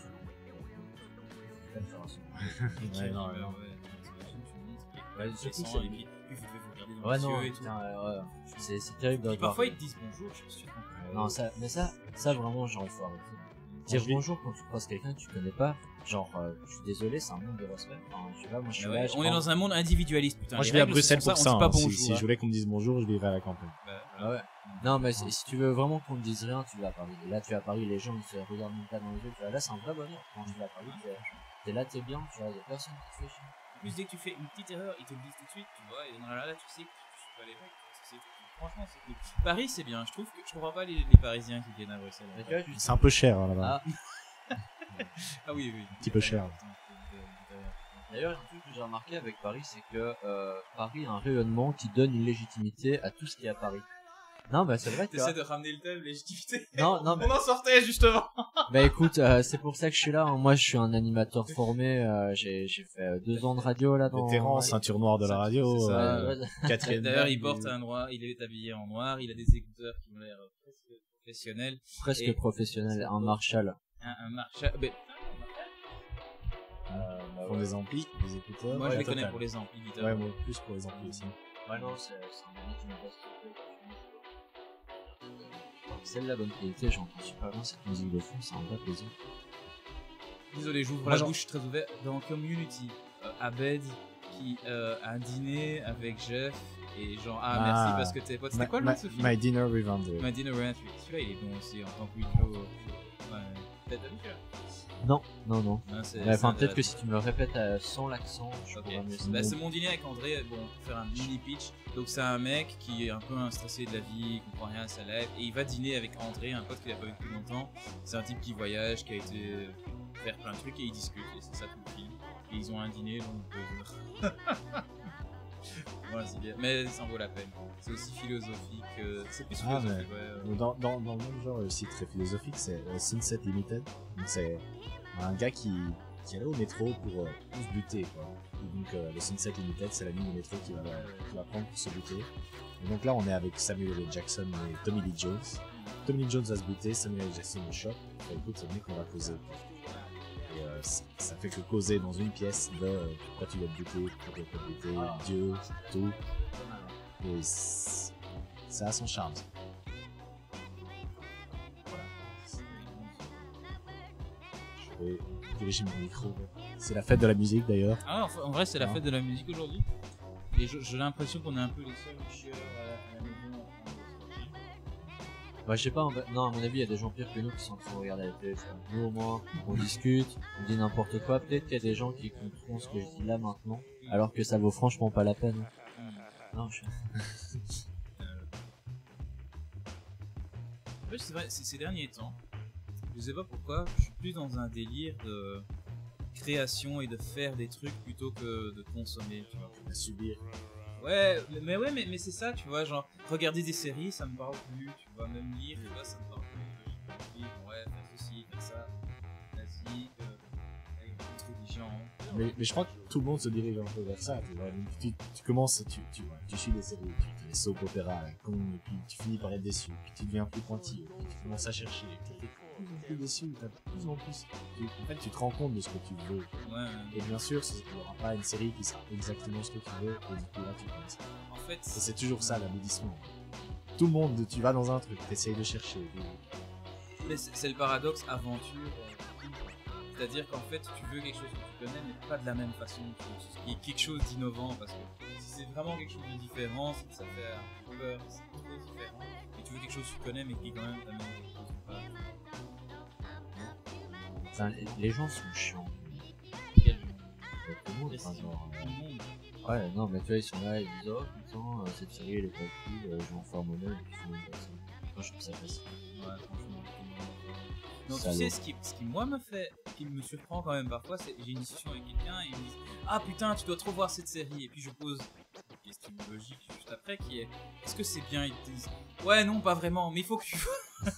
Speaker 2: Ouais, non, non.
Speaker 3: Ouais,
Speaker 1: surtout
Speaker 3: surtout,
Speaker 1: ça.
Speaker 3: c'est-
Speaker 1: Et puis vous devez vous regarder dans
Speaker 3: Ouais,
Speaker 1: les
Speaker 3: non,
Speaker 1: yeux et tout.
Speaker 3: putain, ouais, c'est terrible de
Speaker 1: Puis
Speaker 3: voir.
Speaker 1: parfois ils te disent bonjour, je suis sûr.
Speaker 3: Non, ça vraiment, genre, il faut arrêter. Dire bonjour quand tu croises quelqu'un que tu connais pas, genre, je suis désolé, c'est un manque de respect. Enfin, je sais pas, moi je suis là,
Speaker 1: On est dans un monde individualiste, putain.
Speaker 2: Moi
Speaker 1: Les
Speaker 2: je vais à
Speaker 1: règles,
Speaker 2: Bruxelles
Speaker 1: c'est
Speaker 2: pour
Speaker 1: on
Speaker 2: ça,
Speaker 1: dit pas
Speaker 2: hein.
Speaker 1: bonjour.
Speaker 2: Si je voulais qu'on me dise bonjour, je vivrais à la campagne.
Speaker 3: Ah ouais. Non, mais si tu veux vraiment qu'on te dise rien, tu vas à Paris. Et là, tu vas à Paris, les gens ils se regardent même pas dans les yeux. Tu vois, là, c'est un vrai bonheur. Quand tu vas à Paris, t'es là, t'es bien, tu vois, y a personne qui te fait chier.
Speaker 1: En plus, dès que tu fais une petite erreur, ils te le disent tout de suite, tu vois, et dans là, tu sais que tu suis pas les règles. Franchement, c'est cool. Paris, c'est bien. Je trouve que je comprends pas les Parisiens qui viennent à Bruxelles.
Speaker 3: Mais tu vois,
Speaker 2: C'est un peu cher hein, là-bas.
Speaker 1: Ah oui, oui.
Speaker 2: Un petit peu cher.
Speaker 3: D'ailleurs, un truc que j'ai remarqué avec Paris, c'est que Paris a un rayonnement qui donne une légitimité à tout ce qui est à Paris. Non, bah c'est vrai, tu vois.
Speaker 1: T'essaies de ramener le thème, légitimité.
Speaker 3: Non, non, mais
Speaker 5: On en sortait justement.
Speaker 3: bah écoute, c'est pour ça que je suis là. Hein. Moi, je suis un animateur formé. J'ai fait 2 ans de radio là dans.
Speaker 2: Vétéran, ceinture noire de la radio.
Speaker 1: c'est ça.
Speaker 2: Quatrième.
Speaker 1: D'ailleurs, il
Speaker 2: vague,
Speaker 1: porte un noir, il est habillé en noir, il a des écouteurs qui ont l'air presque professionnels.
Speaker 3: presque
Speaker 1: Et-
Speaker 3: professionnel, un Marshall.
Speaker 1: Un Marshall. Mais,
Speaker 2: Ils font des amplis, des écouteurs.
Speaker 1: moi,
Speaker 2: Ouais,
Speaker 1: je les
Speaker 2: total.
Speaker 1: connais pour les amplis,
Speaker 2: Ouais,
Speaker 1: littéralement.
Speaker 2: moi plus pour les amplis aussi.
Speaker 3: Ouais, non, c'est un ami qui me passe c'est de la bonne qualité, j'entends super bien cette musique de fond, c'est un vrai plaisir.
Speaker 1: Désolé, j'ouvre
Speaker 2: Moi,
Speaker 1: la
Speaker 2: j'en-
Speaker 1: bouche très ouverte. Dans Community, Abed qui a un dîner avec Jeff et genre merci parce que t'es pote. C'était quoi le nom de ce film?
Speaker 2: My Dinner with Andre.
Speaker 1: My Dinner with Andrew. Celui-là il est bon aussi en tant que huis clos. Ouais. T'as vu celui-là?
Speaker 3: Non, non, non.
Speaker 1: Hein, c'est-
Speaker 3: Ouais, enfin,
Speaker 1: c'est
Speaker 3: peut-être que
Speaker 1: intéressant.
Speaker 3: si tu me le répètes sans l'accent, je
Speaker 1: Ok.
Speaker 3: pourrais mieux
Speaker 1: Bah, c'est
Speaker 3: savoir.
Speaker 1: mon dîner avec André, bon, pour faire un mini pitch. Donc, c'est un mec qui est un peu stressé de la vie, il comprend rien à sa life, et il va dîner avec André, un pote qu'il a pas vu depuis longtemps. C'est un type qui voyage, qui a été faire plein de trucs, et ils discutent, et c'est ça tout le film. Et ils ont un dîner, donc 2 heures. Voilà, c'est bien. Mais ça en vaut la peine. C'est aussi philosophique, c'est plus
Speaker 2: Ah,
Speaker 1: philosophique,
Speaker 2: mais dans le même genre aussi très philosophique, c'est Sunset Limited. Donc c'est un gars qui qui allait au métro pour se buter, quoi. Et donc le Sunset Limited, c'est la ligne de métro qui va prendre pour se buter. Et donc là, on est avec Samuel L. Jackson et Tommy Lee Jones. Tommy Lee Jones va se buter, Samuel L. Jackson le chope. Écoute, ça veut dire qu'on va causer. Et ça fait que causer dans une pièce de pourquoi tu vas te buter, pourquoi tu vas pas te buter, Dieu, tout. Et ça a son charme. Voilà. Je vais diriger mon micro. C'est la fête de la musique d'ailleurs.
Speaker 1: Ah, en vrai, c'est la fête de la musique aujourd'hui. Et j'ai l'impression qu'on est un peu les seuls chieurs à la maison.
Speaker 3: Bah, je sais pas, non, à mon avis, il y a des gens pires que nous qui sont en train de regarder la télé. Nous, au moins, on discute, on dit n'importe quoi. Peut-être qu'il y a des gens qui comprendront ce que je dis là maintenant, alors que ça vaut franchement pas la peine. Non, je...
Speaker 1: En fait, c'est vrai, ces derniers temps, je sais pas pourquoi, je suis plus dans un délire de création et de faire des trucs plutôt que de consommer, tu vois.
Speaker 2: À subir.
Speaker 1: Ouais, mais c'est ça, tu vois, genre, regarder des séries, ça me parle plus, tu vois, même lire, tu vois, ça me parle plus. Ouais, faire ceci, faire ça, vas-y, intelligent.
Speaker 2: Mais je crois que tout le monde se dirige un peu vers ça, tu vois. Tu commences, tu suis des séries, tu les soap opéra à la con, et puis tu finis par être déçu, puis tu deviens plus pointilleux, puis tu commences à chercher, puis t'es de plus en plus déçu, t'as de plus en plus. En fait, tu te rends compte de ce que tu veux.
Speaker 1: Ouais.
Speaker 2: Et bien sûr, il n'y aura pas une série qui sera exactement ce que tu veux, et du coup là, tu commences.
Speaker 1: En fait,
Speaker 2: Et c'est toujours ça, l'aboutissement. Tout le monde, tu vas dans un truc, t'essayes de chercher.
Speaker 1: mais c'est le paradoxe aventure. C'est-à-dire qu'en fait, tu veux quelque chose que tu connais, mais pas de la même façon. Il y a quelque chose d'innovant, parce que si c'est vraiment quelque chose de différent, si ça fait un peu peur, c'est trop différent. Et tu veux quelque chose que tu connais, mais qui est quand même ta même chose.
Speaker 3: Enfin, les gens sont chiants.
Speaker 1: Quel jeu?
Speaker 3: Tout le monde, enfin, genre...
Speaker 1: Tout le monde.
Speaker 3: Ouais, non, mais tu vois, ils sont là, ils disent, oh putain, cette série elle est pas cool, je vais en faire mon œil, et puis finalement, moi je trouve ça facile.
Speaker 1: Ouais, franchement. Donc tu
Speaker 3: Salaud.
Speaker 1: sais, ce qui moi qui me surprend quand même parfois, c'est j'ai une discussion avec quelqu'un et il me dit ah putain tu dois trop voir cette série, et puis je pose une question logique juste après qui est est-ce que c'est bien, ils te disent ouais non pas vraiment mais il faut que tu vois.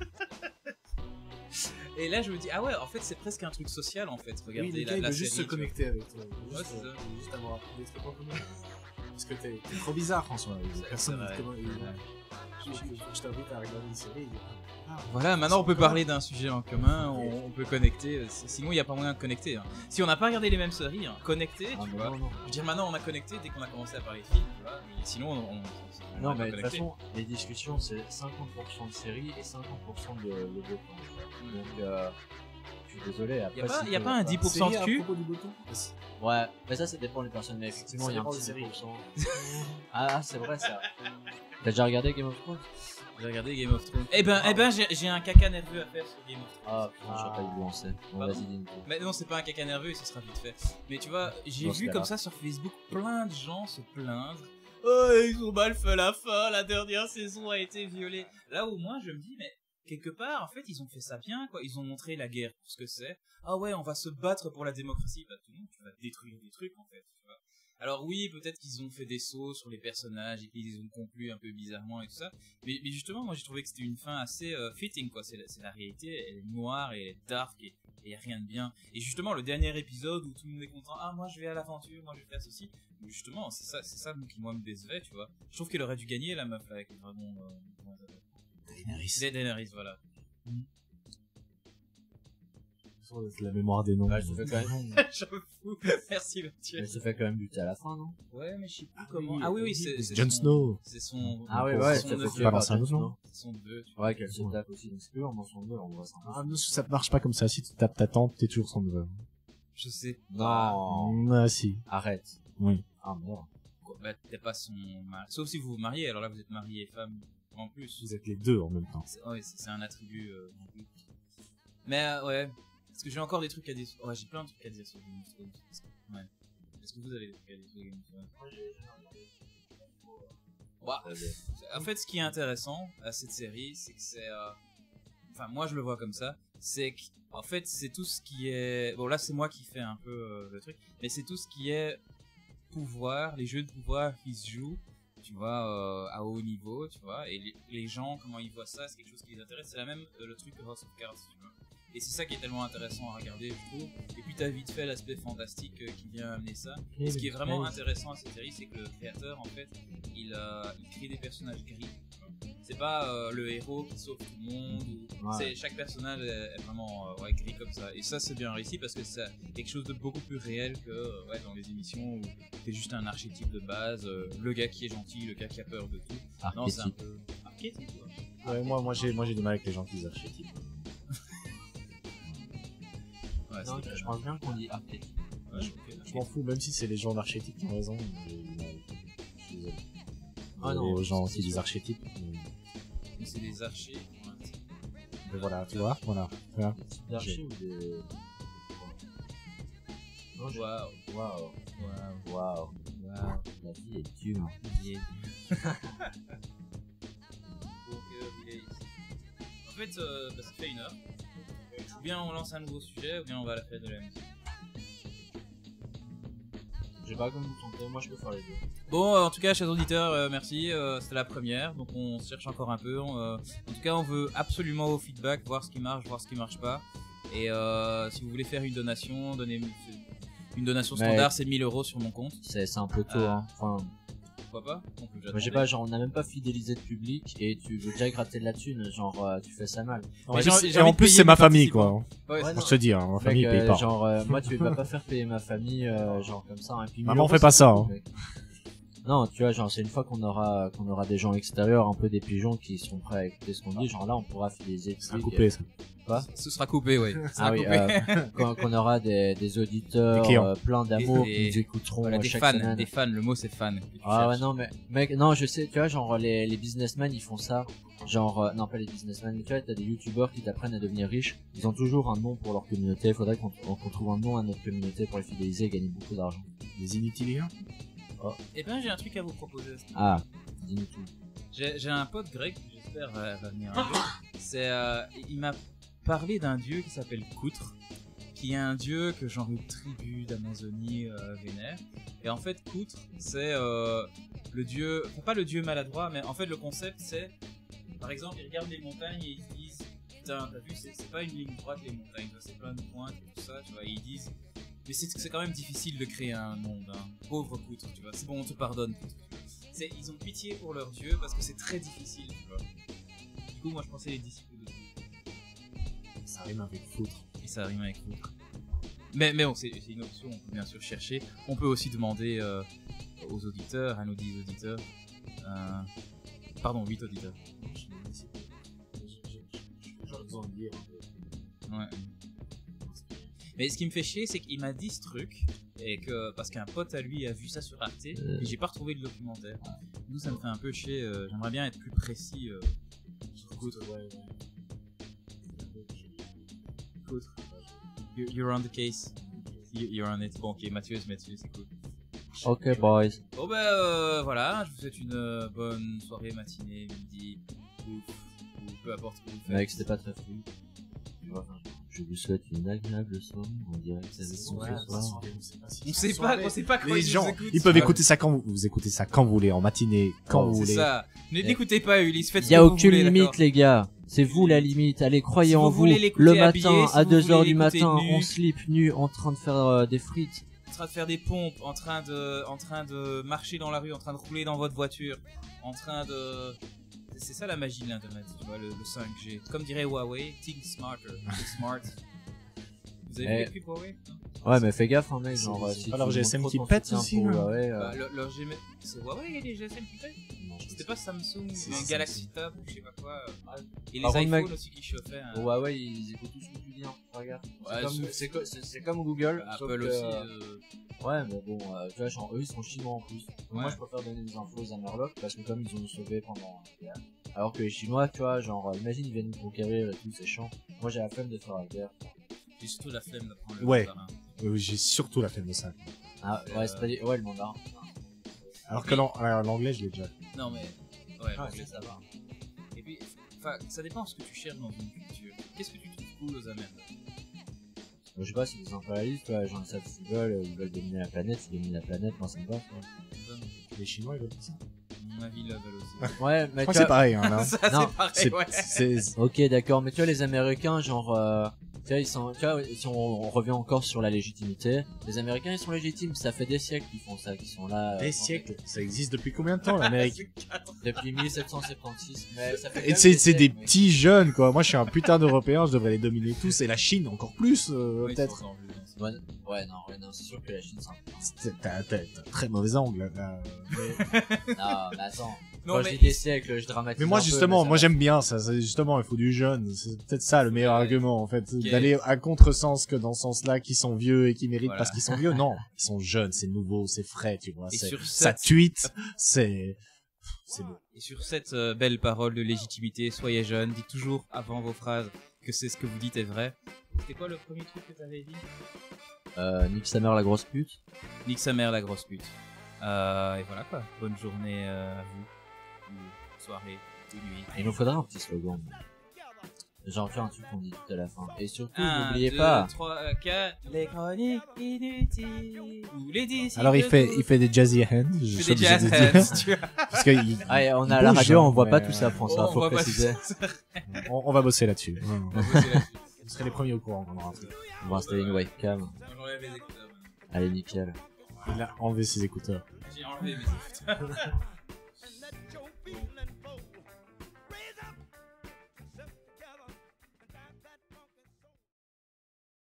Speaker 1: Et là je me dis ah ouais en fait c'est presque un truc social en fait, regardez
Speaker 2: Oui,
Speaker 1: la
Speaker 2: il veut
Speaker 1: série,
Speaker 2: juste se
Speaker 1: tu vois.
Speaker 2: connecter avec toi.
Speaker 1: Ouais, c'est ça.
Speaker 2: Juste avoir des trucs en commun. Parce que t'es trop bizarre, François. Personne ne
Speaker 1: vrai.
Speaker 2: te connaît. Je t'invite à regarder une série.
Speaker 1: Voilà, maintenant on peut parler d'un sujet en commun, on peut connecter, sinon il n'y a pas moyen de connecter. Hein. Si on n'a pas regardé les mêmes séries, hein, connecter,
Speaker 3: Ah,
Speaker 1: tu
Speaker 3: mais
Speaker 1: vois.
Speaker 3: non, non.
Speaker 1: Je veux dire maintenant on a connecté dès qu'on a commencé à parler de films, tu vois, mais sinon on
Speaker 3: Non,
Speaker 1: n'a pas
Speaker 3: mais de toute
Speaker 1: connecté.
Speaker 3: façon, les discussions c'est 50% de séries et 50% de développement. Donc, je suis désolé. Après,
Speaker 1: Y a pas un 10% de cul?
Speaker 2: propos du bouton.
Speaker 3: Ouais, mais ça dépend des personnes, mais effectivement, il y a un
Speaker 2: dépend
Speaker 3: petit
Speaker 2: des séries.
Speaker 3: 10%. Ah, c'est vrai ça. T'as déjà regardé Game of Thrones?
Speaker 1: J'ai regardé Game of Thrones. Eh ben j'ai un caca nerveux à faire sur Game of Thrones.
Speaker 3: Ah, putain, j'aurais pas dû le lancer. Bon,
Speaker 1: Pardon
Speaker 3: vas-y, dis-nous.
Speaker 1: Mais non, c'est pas un caca nerveux, ce sera vite fait. Mais tu vois, j'ai
Speaker 3: Non,
Speaker 1: vu
Speaker 3: c'est
Speaker 1: comme
Speaker 3: pas
Speaker 1: ça sur Facebook plein de gens se plaindre. Oh, ils ont mal fait la fin, la dernière saison a été violée. Là au moins, je me dis, mais quelque part, en fait, ils ont fait ça bien, quoi. Ils ont montré la guerre pour ce que c'est. Ah ouais, on va se battre pour la démocratie. Bah, tout le monde, tu vas détruire des trucs, en fait, tu vois. Alors oui, peut-être qu'ils ont fait des sauts sur les personnages et qu'ils ont conclu un peu bizarrement et tout ça. Mais justement, moi j'ai trouvé que c'était une fin assez fitting, quoi. C'est la réalité, elle est noire et elle est dark et y a rien de bien. Et justement, le dernier épisode où tout le monde est content, ah moi je vais à l'aventure, moi je vais faire ceci. Justement, c'est ça qui moi me décevait, tu vois. Je trouve qu'elle aurait dû gagner la meuf avec le dragon. Comment ça s'appelle? Daenerys, voilà.
Speaker 2: C'est la mémoire des noms.
Speaker 3: Ouais, je fais quand même.
Speaker 1: J'avoue. Merci Mathieu.
Speaker 3: Elle se fait quand même buter à la fin, non?
Speaker 1: Ouais, mais je sais plus comment. Ah oui, c'est
Speaker 2: Jon
Speaker 1: son-
Speaker 2: Snow.
Speaker 1: C'est son.
Speaker 3: Ah ouais,
Speaker 1: c'est
Speaker 3: ouais,
Speaker 1: son
Speaker 3: ça
Speaker 1: neveu.
Speaker 3: fait
Speaker 2: pas l'ancien
Speaker 3: Jon
Speaker 2: nom.
Speaker 3: Snow.
Speaker 1: C'est son neveu, tu vois.
Speaker 3: Ouais, qu'elle se tape aussi, donc c'est plus vraiment son neveu, on voit ça.
Speaker 2: Ah non, ça marche pas comme ça. Si tu tapes ta tante, t'es toujours son neveu.
Speaker 1: Je sais.
Speaker 3: Non.
Speaker 2: Ah si.
Speaker 3: Arrête.
Speaker 2: Oui.
Speaker 3: Ah merde.
Speaker 1: Bah, t'es pas son mari. Sauf si vous vous mariez, alors là vous êtes marié et femme en plus.
Speaker 2: Vous êtes les deux en même temps.
Speaker 1: Ouais, c'est un attribut. Non plus. Mais ouais. Est-ce que j'ai encore des trucs à dire? Ouais, j'ai plein de trucs à dire sur Game of Thrones. Ouais. Est-ce que vous avez des trucs à dire sur Game of Thrones? Bah, en fait, ce qui est intéressant à cette série, c'est que c'est. Enfin, moi je le vois comme ça. C'est qu'en fait, c'est tout ce qui est. Bon, là, c'est moi qui fais un peu le truc. Mais c'est tout ce qui est pouvoir, les jeux de pouvoir qui se jouent, tu vois, à haut niveau, tu vois. Et les gens, comment ils voient ça, c'est quelque chose qui les intéresse. C'est la même le truc de House of Cards, tu vois. Et c'est ça qui est tellement intéressant à regarder, je trouve. Et puis t'as vite fait l'aspect fantastique qui vient amener ça. Et ce qui est vraiment intéressant à cette série, c'est que le créateur, en fait, il crée des personnages gris. C'est pas le héros qui sauve tout le monde. Chaque personnage est vraiment gris comme ça. Et ça, c'est bien réussi parce que c'est quelque chose de beaucoup plus réel que dans les émissions où t'es juste un archétype de base, le gars qui est gentil, le gars qui a peur de tout.
Speaker 3: Archétype.
Speaker 1: Non, c'est un peu archétype.
Speaker 2: Ouais, moi j'ai du mal avec les gens qui disent archétype.
Speaker 1: Ouais,
Speaker 3: Non, je pense bien qu'on dit archétype.
Speaker 1: Ouais,
Speaker 2: Je m'en fous, même si c'est les gens d'archétype qui ont raison. Je suis désolé.
Speaker 3: Ah non,
Speaker 2: les gens
Speaker 3: c'est
Speaker 2: qui disent
Speaker 3: sûr.
Speaker 2: archétype.
Speaker 1: Mais c'est des archers.
Speaker 2: Mais voilà, tu vois, voilà. Voilà.
Speaker 3: Des types d'archers ou des... Non,
Speaker 1: Waouh.
Speaker 3: Waouh. La vie est dure.
Speaker 1: Donc, il est ici. En fait, ça fait 1 heure. Ou bien on lance un nouveau sujet, ou bien on va à la fête de la musique.
Speaker 3: Je sais pas comment vous sentez, moi je peux faire les deux.
Speaker 1: Bon, en tout cas, chers auditeurs, merci. C'était la première, donc on se cherche encore un peu. En tout cas, on veut absolument vos feedbacks, voir ce qui marche, voir ce qui marche pas. Et si vous voulez faire une donation, donnez une donation standard, c'est 1000 € sur mon compte.
Speaker 3: C'est un peu tôt, hein. Enfin,
Speaker 1: Pourquoi pas? On peut déjà
Speaker 3: moi je sais
Speaker 1: demander.
Speaker 3: pas, genre on a même pas fidélisé de public et tu veux déjà gratter de la thune, genre tu fais ça mal.
Speaker 1: Mais j'ai envie
Speaker 2: Et en
Speaker 1: de
Speaker 2: plus,
Speaker 1: payer
Speaker 2: c'est ma
Speaker 1: mes
Speaker 2: famille,
Speaker 1: participants.
Speaker 2: quoi.
Speaker 1: Ouais,
Speaker 3: Ouais,
Speaker 1: c'est
Speaker 2: On
Speaker 1: ça.
Speaker 2: se te dit, hein, ma famille paye pas.
Speaker 3: Genre moi tu vas pas faire payer ma famille genre comme ça, hein. Puis
Speaker 2: Maman,
Speaker 3: 1000
Speaker 2: fais
Speaker 3: €,
Speaker 2: pas
Speaker 3: c'est
Speaker 2: ça,
Speaker 3: cool,
Speaker 2: hein.
Speaker 3: mec. Non, tu vois, genre c'est une fois qu'on aura des gens extérieurs, un peu des pigeons qui sont prêts à écouter ce qu'on dit, genre là on pourra fidéliser.
Speaker 2: C'est un coupé, ça.
Speaker 1: Ce sera coupé, oui.
Speaker 3: Ah oui, quand on aura des auditeurs
Speaker 2: Des clients.
Speaker 3: plein d'amour
Speaker 1: Et-
Speaker 3: qui nous écouteront
Speaker 1: Voilà, des
Speaker 3: chaque
Speaker 1: fans,
Speaker 3: semaine.
Speaker 1: des fans, le mot c'est fan. que tu
Speaker 3: Ah ouais,
Speaker 1: cherches.
Speaker 3: non mais mec, non, je sais, tu vois, genre les businessmen ils font ça, genre non pas les businessmen, mais tu vois, t'as des youtubeurs qui t'apprennent à devenir riches, ils ont toujours un nom pour leur communauté, il faudrait qu'on trouve un nom à notre communauté pour les fidéliser et gagner beaucoup d'argent.
Speaker 2: Les inutiliens.
Speaker 1: Eh ben, j'ai un truc à vous proposer.
Speaker 3: Ah, dis-nous tout.
Speaker 1: J'ai un pote grec, j'espère va venir un jour. Il m'a parlé d'un dieu qui s'appelle Koutre, qui est un dieu que genre une tribu d'Amazonie vénère. Et en fait, Koutre, c'est le dieu, enfin, pas le dieu maladroit, mais en fait le concept c'est, par exemple, ils regardent les montagnes et ils se disent, putain, t'as vu, c'est pas une ligne droite les montagnes, c'est plein de pointes et tout ça, tu vois. Et ils disent, mais c'est quand même difficile de créer un monde, hein. Pauvre Koutre, tu vois. C'est bon, on te pardonne, Koutre. Ils ont pitié pour leur dieu parce que c'est très difficile, tu vois. Du coup, moi je pensais les disciples de Dieu.
Speaker 2: Ça rime avec foutre.
Speaker 1: Et ça rime avec Koutre. Mais bon, c'est une option, on peut bien sûr chercher. On peut aussi demander aux auditeurs, à nos 10 auditeurs. Pardon, 8 auditeurs.
Speaker 2: J'aurais besoin de dire.
Speaker 1: Ouais. Mais ce qui me fait chier, c'est qu'il m'a dit ce truc, et que parce qu'un pote à lui a vu ça sur Arte, et j'ai pas retrouvé le documentaire. Nous, ça me fait un peu chier. J'aimerais bien être plus précis sur Koutre. Koutre. You're on the case. You're on it. Bon, ok, Mathieu, c'est cool.
Speaker 3: Ok boys.
Speaker 1: Bon bah voilà, je vous souhaite une bonne soirée, matinée, midi, ou peu importe ce que vous faites.
Speaker 3: Mec, c'était pas très fou. Je vous souhaite une agréable soirée, on dirait que c'est ce soir.
Speaker 1: On sait pas quand
Speaker 2: Les
Speaker 1: ils
Speaker 2: gens,
Speaker 1: nous écoutent.
Speaker 2: ils peuvent écouter ça quand vous écoutez ça quand vous voulez, en matinée, quand vous
Speaker 1: C'est
Speaker 2: voulez.
Speaker 1: ça. N'écoutez pas Ulysse, faites ce
Speaker 3: Y a
Speaker 1: que vous
Speaker 3: aucune
Speaker 1: voulez,
Speaker 3: limite
Speaker 1: d'accord.
Speaker 3: les gars, c'est vous la limite, allez croyez
Speaker 1: Si
Speaker 3: en
Speaker 1: vous
Speaker 3: vous,
Speaker 1: voulez l'écouter
Speaker 3: le
Speaker 1: habillé,
Speaker 3: matin
Speaker 1: si
Speaker 3: à
Speaker 1: vous
Speaker 3: 2h
Speaker 1: voulez
Speaker 3: du
Speaker 1: l'écouter
Speaker 3: matin,
Speaker 1: nu.
Speaker 3: on slip nu en train de faire des frites.
Speaker 1: En train de faire des pompes, en train de marcher dans la rue, en train de rouler dans votre voiture, en train de... C'est ça la magie de l'internet, tu vois, le 5G. Comme dirait Huawei, think smarter, think smart. Vous avez vu les pubs Huawei?
Speaker 3: Ouais mais fais gaffe hein mec,
Speaker 2: C'est-
Speaker 3: genre
Speaker 2: c'est
Speaker 3: si
Speaker 2: pas
Speaker 3: tu
Speaker 2: leur
Speaker 3: montres
Speaker 2: GSM
Speaker 3: trop
Speaker 2: qui
Speaker 3: ton
Speaker 2: pète
Speaker 3: soutien
Speaker 2: aussi,
Speaker 3: pour
Speaker 2: là
Speaker 3: Huawei,
Speaker 1: Bah, leur GSM... C'est Huawei, il y a des GSM qui pètent? C'était pas Samsung,
Speaker 2: C'est
Speaker 1: Galaxy Tab ou je sais pas quoi. Et
Speaker 3: Par
Speaker 1: les
Speaker 3: contre,
Speaker 1: iPhones
Speaker 3: mec,
Speaker 1: aussi qui chauffaient. hein.
Speaker 3: Huawei ils écoutent tout ce que tu dis hein, regarde.
Speaker 1: Ouais,
Speaker 3: C'est comme Google, sauf
Speaker 1: Apple
Speaker 3: que-
Speaker 1: aussi.
Speaker 3: Ouais mais bon, tu vois genre eux ils sont chinois en plus. Moi
Speaker 1: Ouais.
Speaker 3: je préfère donner des infos aux Amerlocs parce que comme ils ont nous sauvé pendant la guerre. Alors que les Chinois tu vois genre imagine ils viennent nous conquérir et tout c'est chiant. Moi j'ai la flemme de faire la guerre.
Speaker 1: J'ai surtout la flemme d'apprendre le
Speaker 2: Ouais.
Speaker 1: mandarin.
Speaker 2: Oui, j'ai surtout la flemme de ça.
Speaker 3: Ah ouais c'est pas dit, ouais le mandarin.
Speaker 2: Alors que l'anglais, je l'ai déjà.
Speaker 1: Non mais... Ouais,
Speaker 3: Ouais,
Speaker 1: l'anglais, ça va. Et puis, enfin, ça dépend de ce que tu cherches dans une culture. Qu'est-ce que tu trouves cool aux Américains?
Speaker 3: Je sais pas si les impérialistes, tu vois, genre ils savent ce qu'ils veulent dominer la planète, s'ils dominent la planète, moi ça me va. quoi.
Speaker 2: Les Chinois, ils veulent ça.
Speaker 1: À mon avis, ils le veulent aussi.
Speaker 3: Ouais mais
Speaker 2: Je crois
Speaker 3: tu
Speaker 2: que c'est
Speaker 3: vois,
Speaker 2: pareil, hein, là.
Speaker 1: Ça,
Speaker 3: Non,
Speaker 1: c'est pareil, ouais.
Speaker 2: C'est
Speaker 3: ok d'accord mais tu vois les Américains genre Tu vois, tu vois, si on revient encore sur la légitimité, les Américains ils sont légitimes, ça fait des siècles qu'ils font ça, qu'ils sont là.
Speaker 2: Des siècles. Ça existe depuis combien de temps l'Amérique?
Speaker 3: Depuis 1776. Mais ça fait quand
Speaker 2: Et
Speaker 3: même
Speaker 2: c'est des
Speaker 3: siècles, mais-
Speaker 2: petits jeunes quoi. Moi je suis un putain d'Européen, je devrais les dominer tous et la Chine encore plus
Speaker 1: Oui,
Speaker 2: peut-être.
Speaker 1: c'est encore plus, hein.
Speaker 3: Ouais, non, c'est sûr que la Chine c'est un
Speaker 2: T'as un très mauvais angle là.
Speaker 3: Non, mais attends.
Speaker 1: Non,
Speaker 3: Quand
Speaker 1: mais
Speaker 3: je dis des siècles, je dramatise.
Speaker 2: Mais moi
Speaker 3: un peu,
Speaker 2: justement,
Speaker 3: mais
Speaker 2: moi
Speaker 3: ça va.
Speaker 2: j'aime bien ça. Justement, il faut du jeune. C'est peut-être ça le meilleur argument en fait,
Speaker 1: Ok.
Speaker 2: d'aller à contresens que dans ce sens-là, qui sont vieux et qui méritent
Speaker 1: Voilà.
Speaker 2: parce qu'ils sont vieux. Non, ils sont jeunes, c'est nouveau, c'est frais, tu vois.
Speaker 1: Et
Speaker 2: C'est-
Speaker 1: sur
Speaker 2: Ça
Speaker 1: cette-
Speaker 2: tweet, c'est beau.
Speaker 1: Et sur cette belle parole de légitimité, soyez jeunes, dites toujours avant vos phrases que c'est ce que vous dites est vrai. C'était quoi le premier truc que t'avais dit?
Speaker 3: Nick sa mère la grosse pute.
Speaker 1: Nique sa mère la grosse pute. Et voilà quoi. Bonne journée à vous. Ou soirée, ou nuit.
Speaker 3: Il nous faudra un petit slogan. J'en fais un truc qu'on dit tout à la fin. Et surtout,
Speaker 1: 1,
Speaker 3: n'oubliez
Speaker 1: 2,
Speaker 3: pas.
Speaker 1: 3, 4, les chroniques inutiles. Ou les 10.
Speaker 2: Alors il fait des jazzy hands. Je
Speaker 1: Il
Speaker 2: suis
Speaker 1: fait des
Speaker 2: obligé de
Speaker 1: jazz
Speaker 2: dire.
Speaker 1: hands, tu vois.
Speaker 2: Parce que
Speaker 3: Ah, et on
Speaker 2: il
Speaker 3: a la
Speaker 2: bouge,
Speaker 3: radio,
Speaker 2: hein,
Speaker 3: on voit pas
Speaker 2: mais,
Speaker 3: tout ça, François,
Speaker 1: On
Speaker 3: faut
Speaker 1: va pas-
Speaker 3: préciser.
Speaker 2: on va bosser là-dessus.
Speaker 1: On va bosser là-dessus.
Speaker 2: Vous serez les premiers au courant. On aura un truc.
Speaker 3: On va installer une webcam.
Speaker 1: J'enlève les écouteurs maintenant.
Speaker 3: Allez, nickel.
Speaker 2: Il a enlevé ses écouteurs.
Speaker 1: J'ai enlevé mes écouteurs.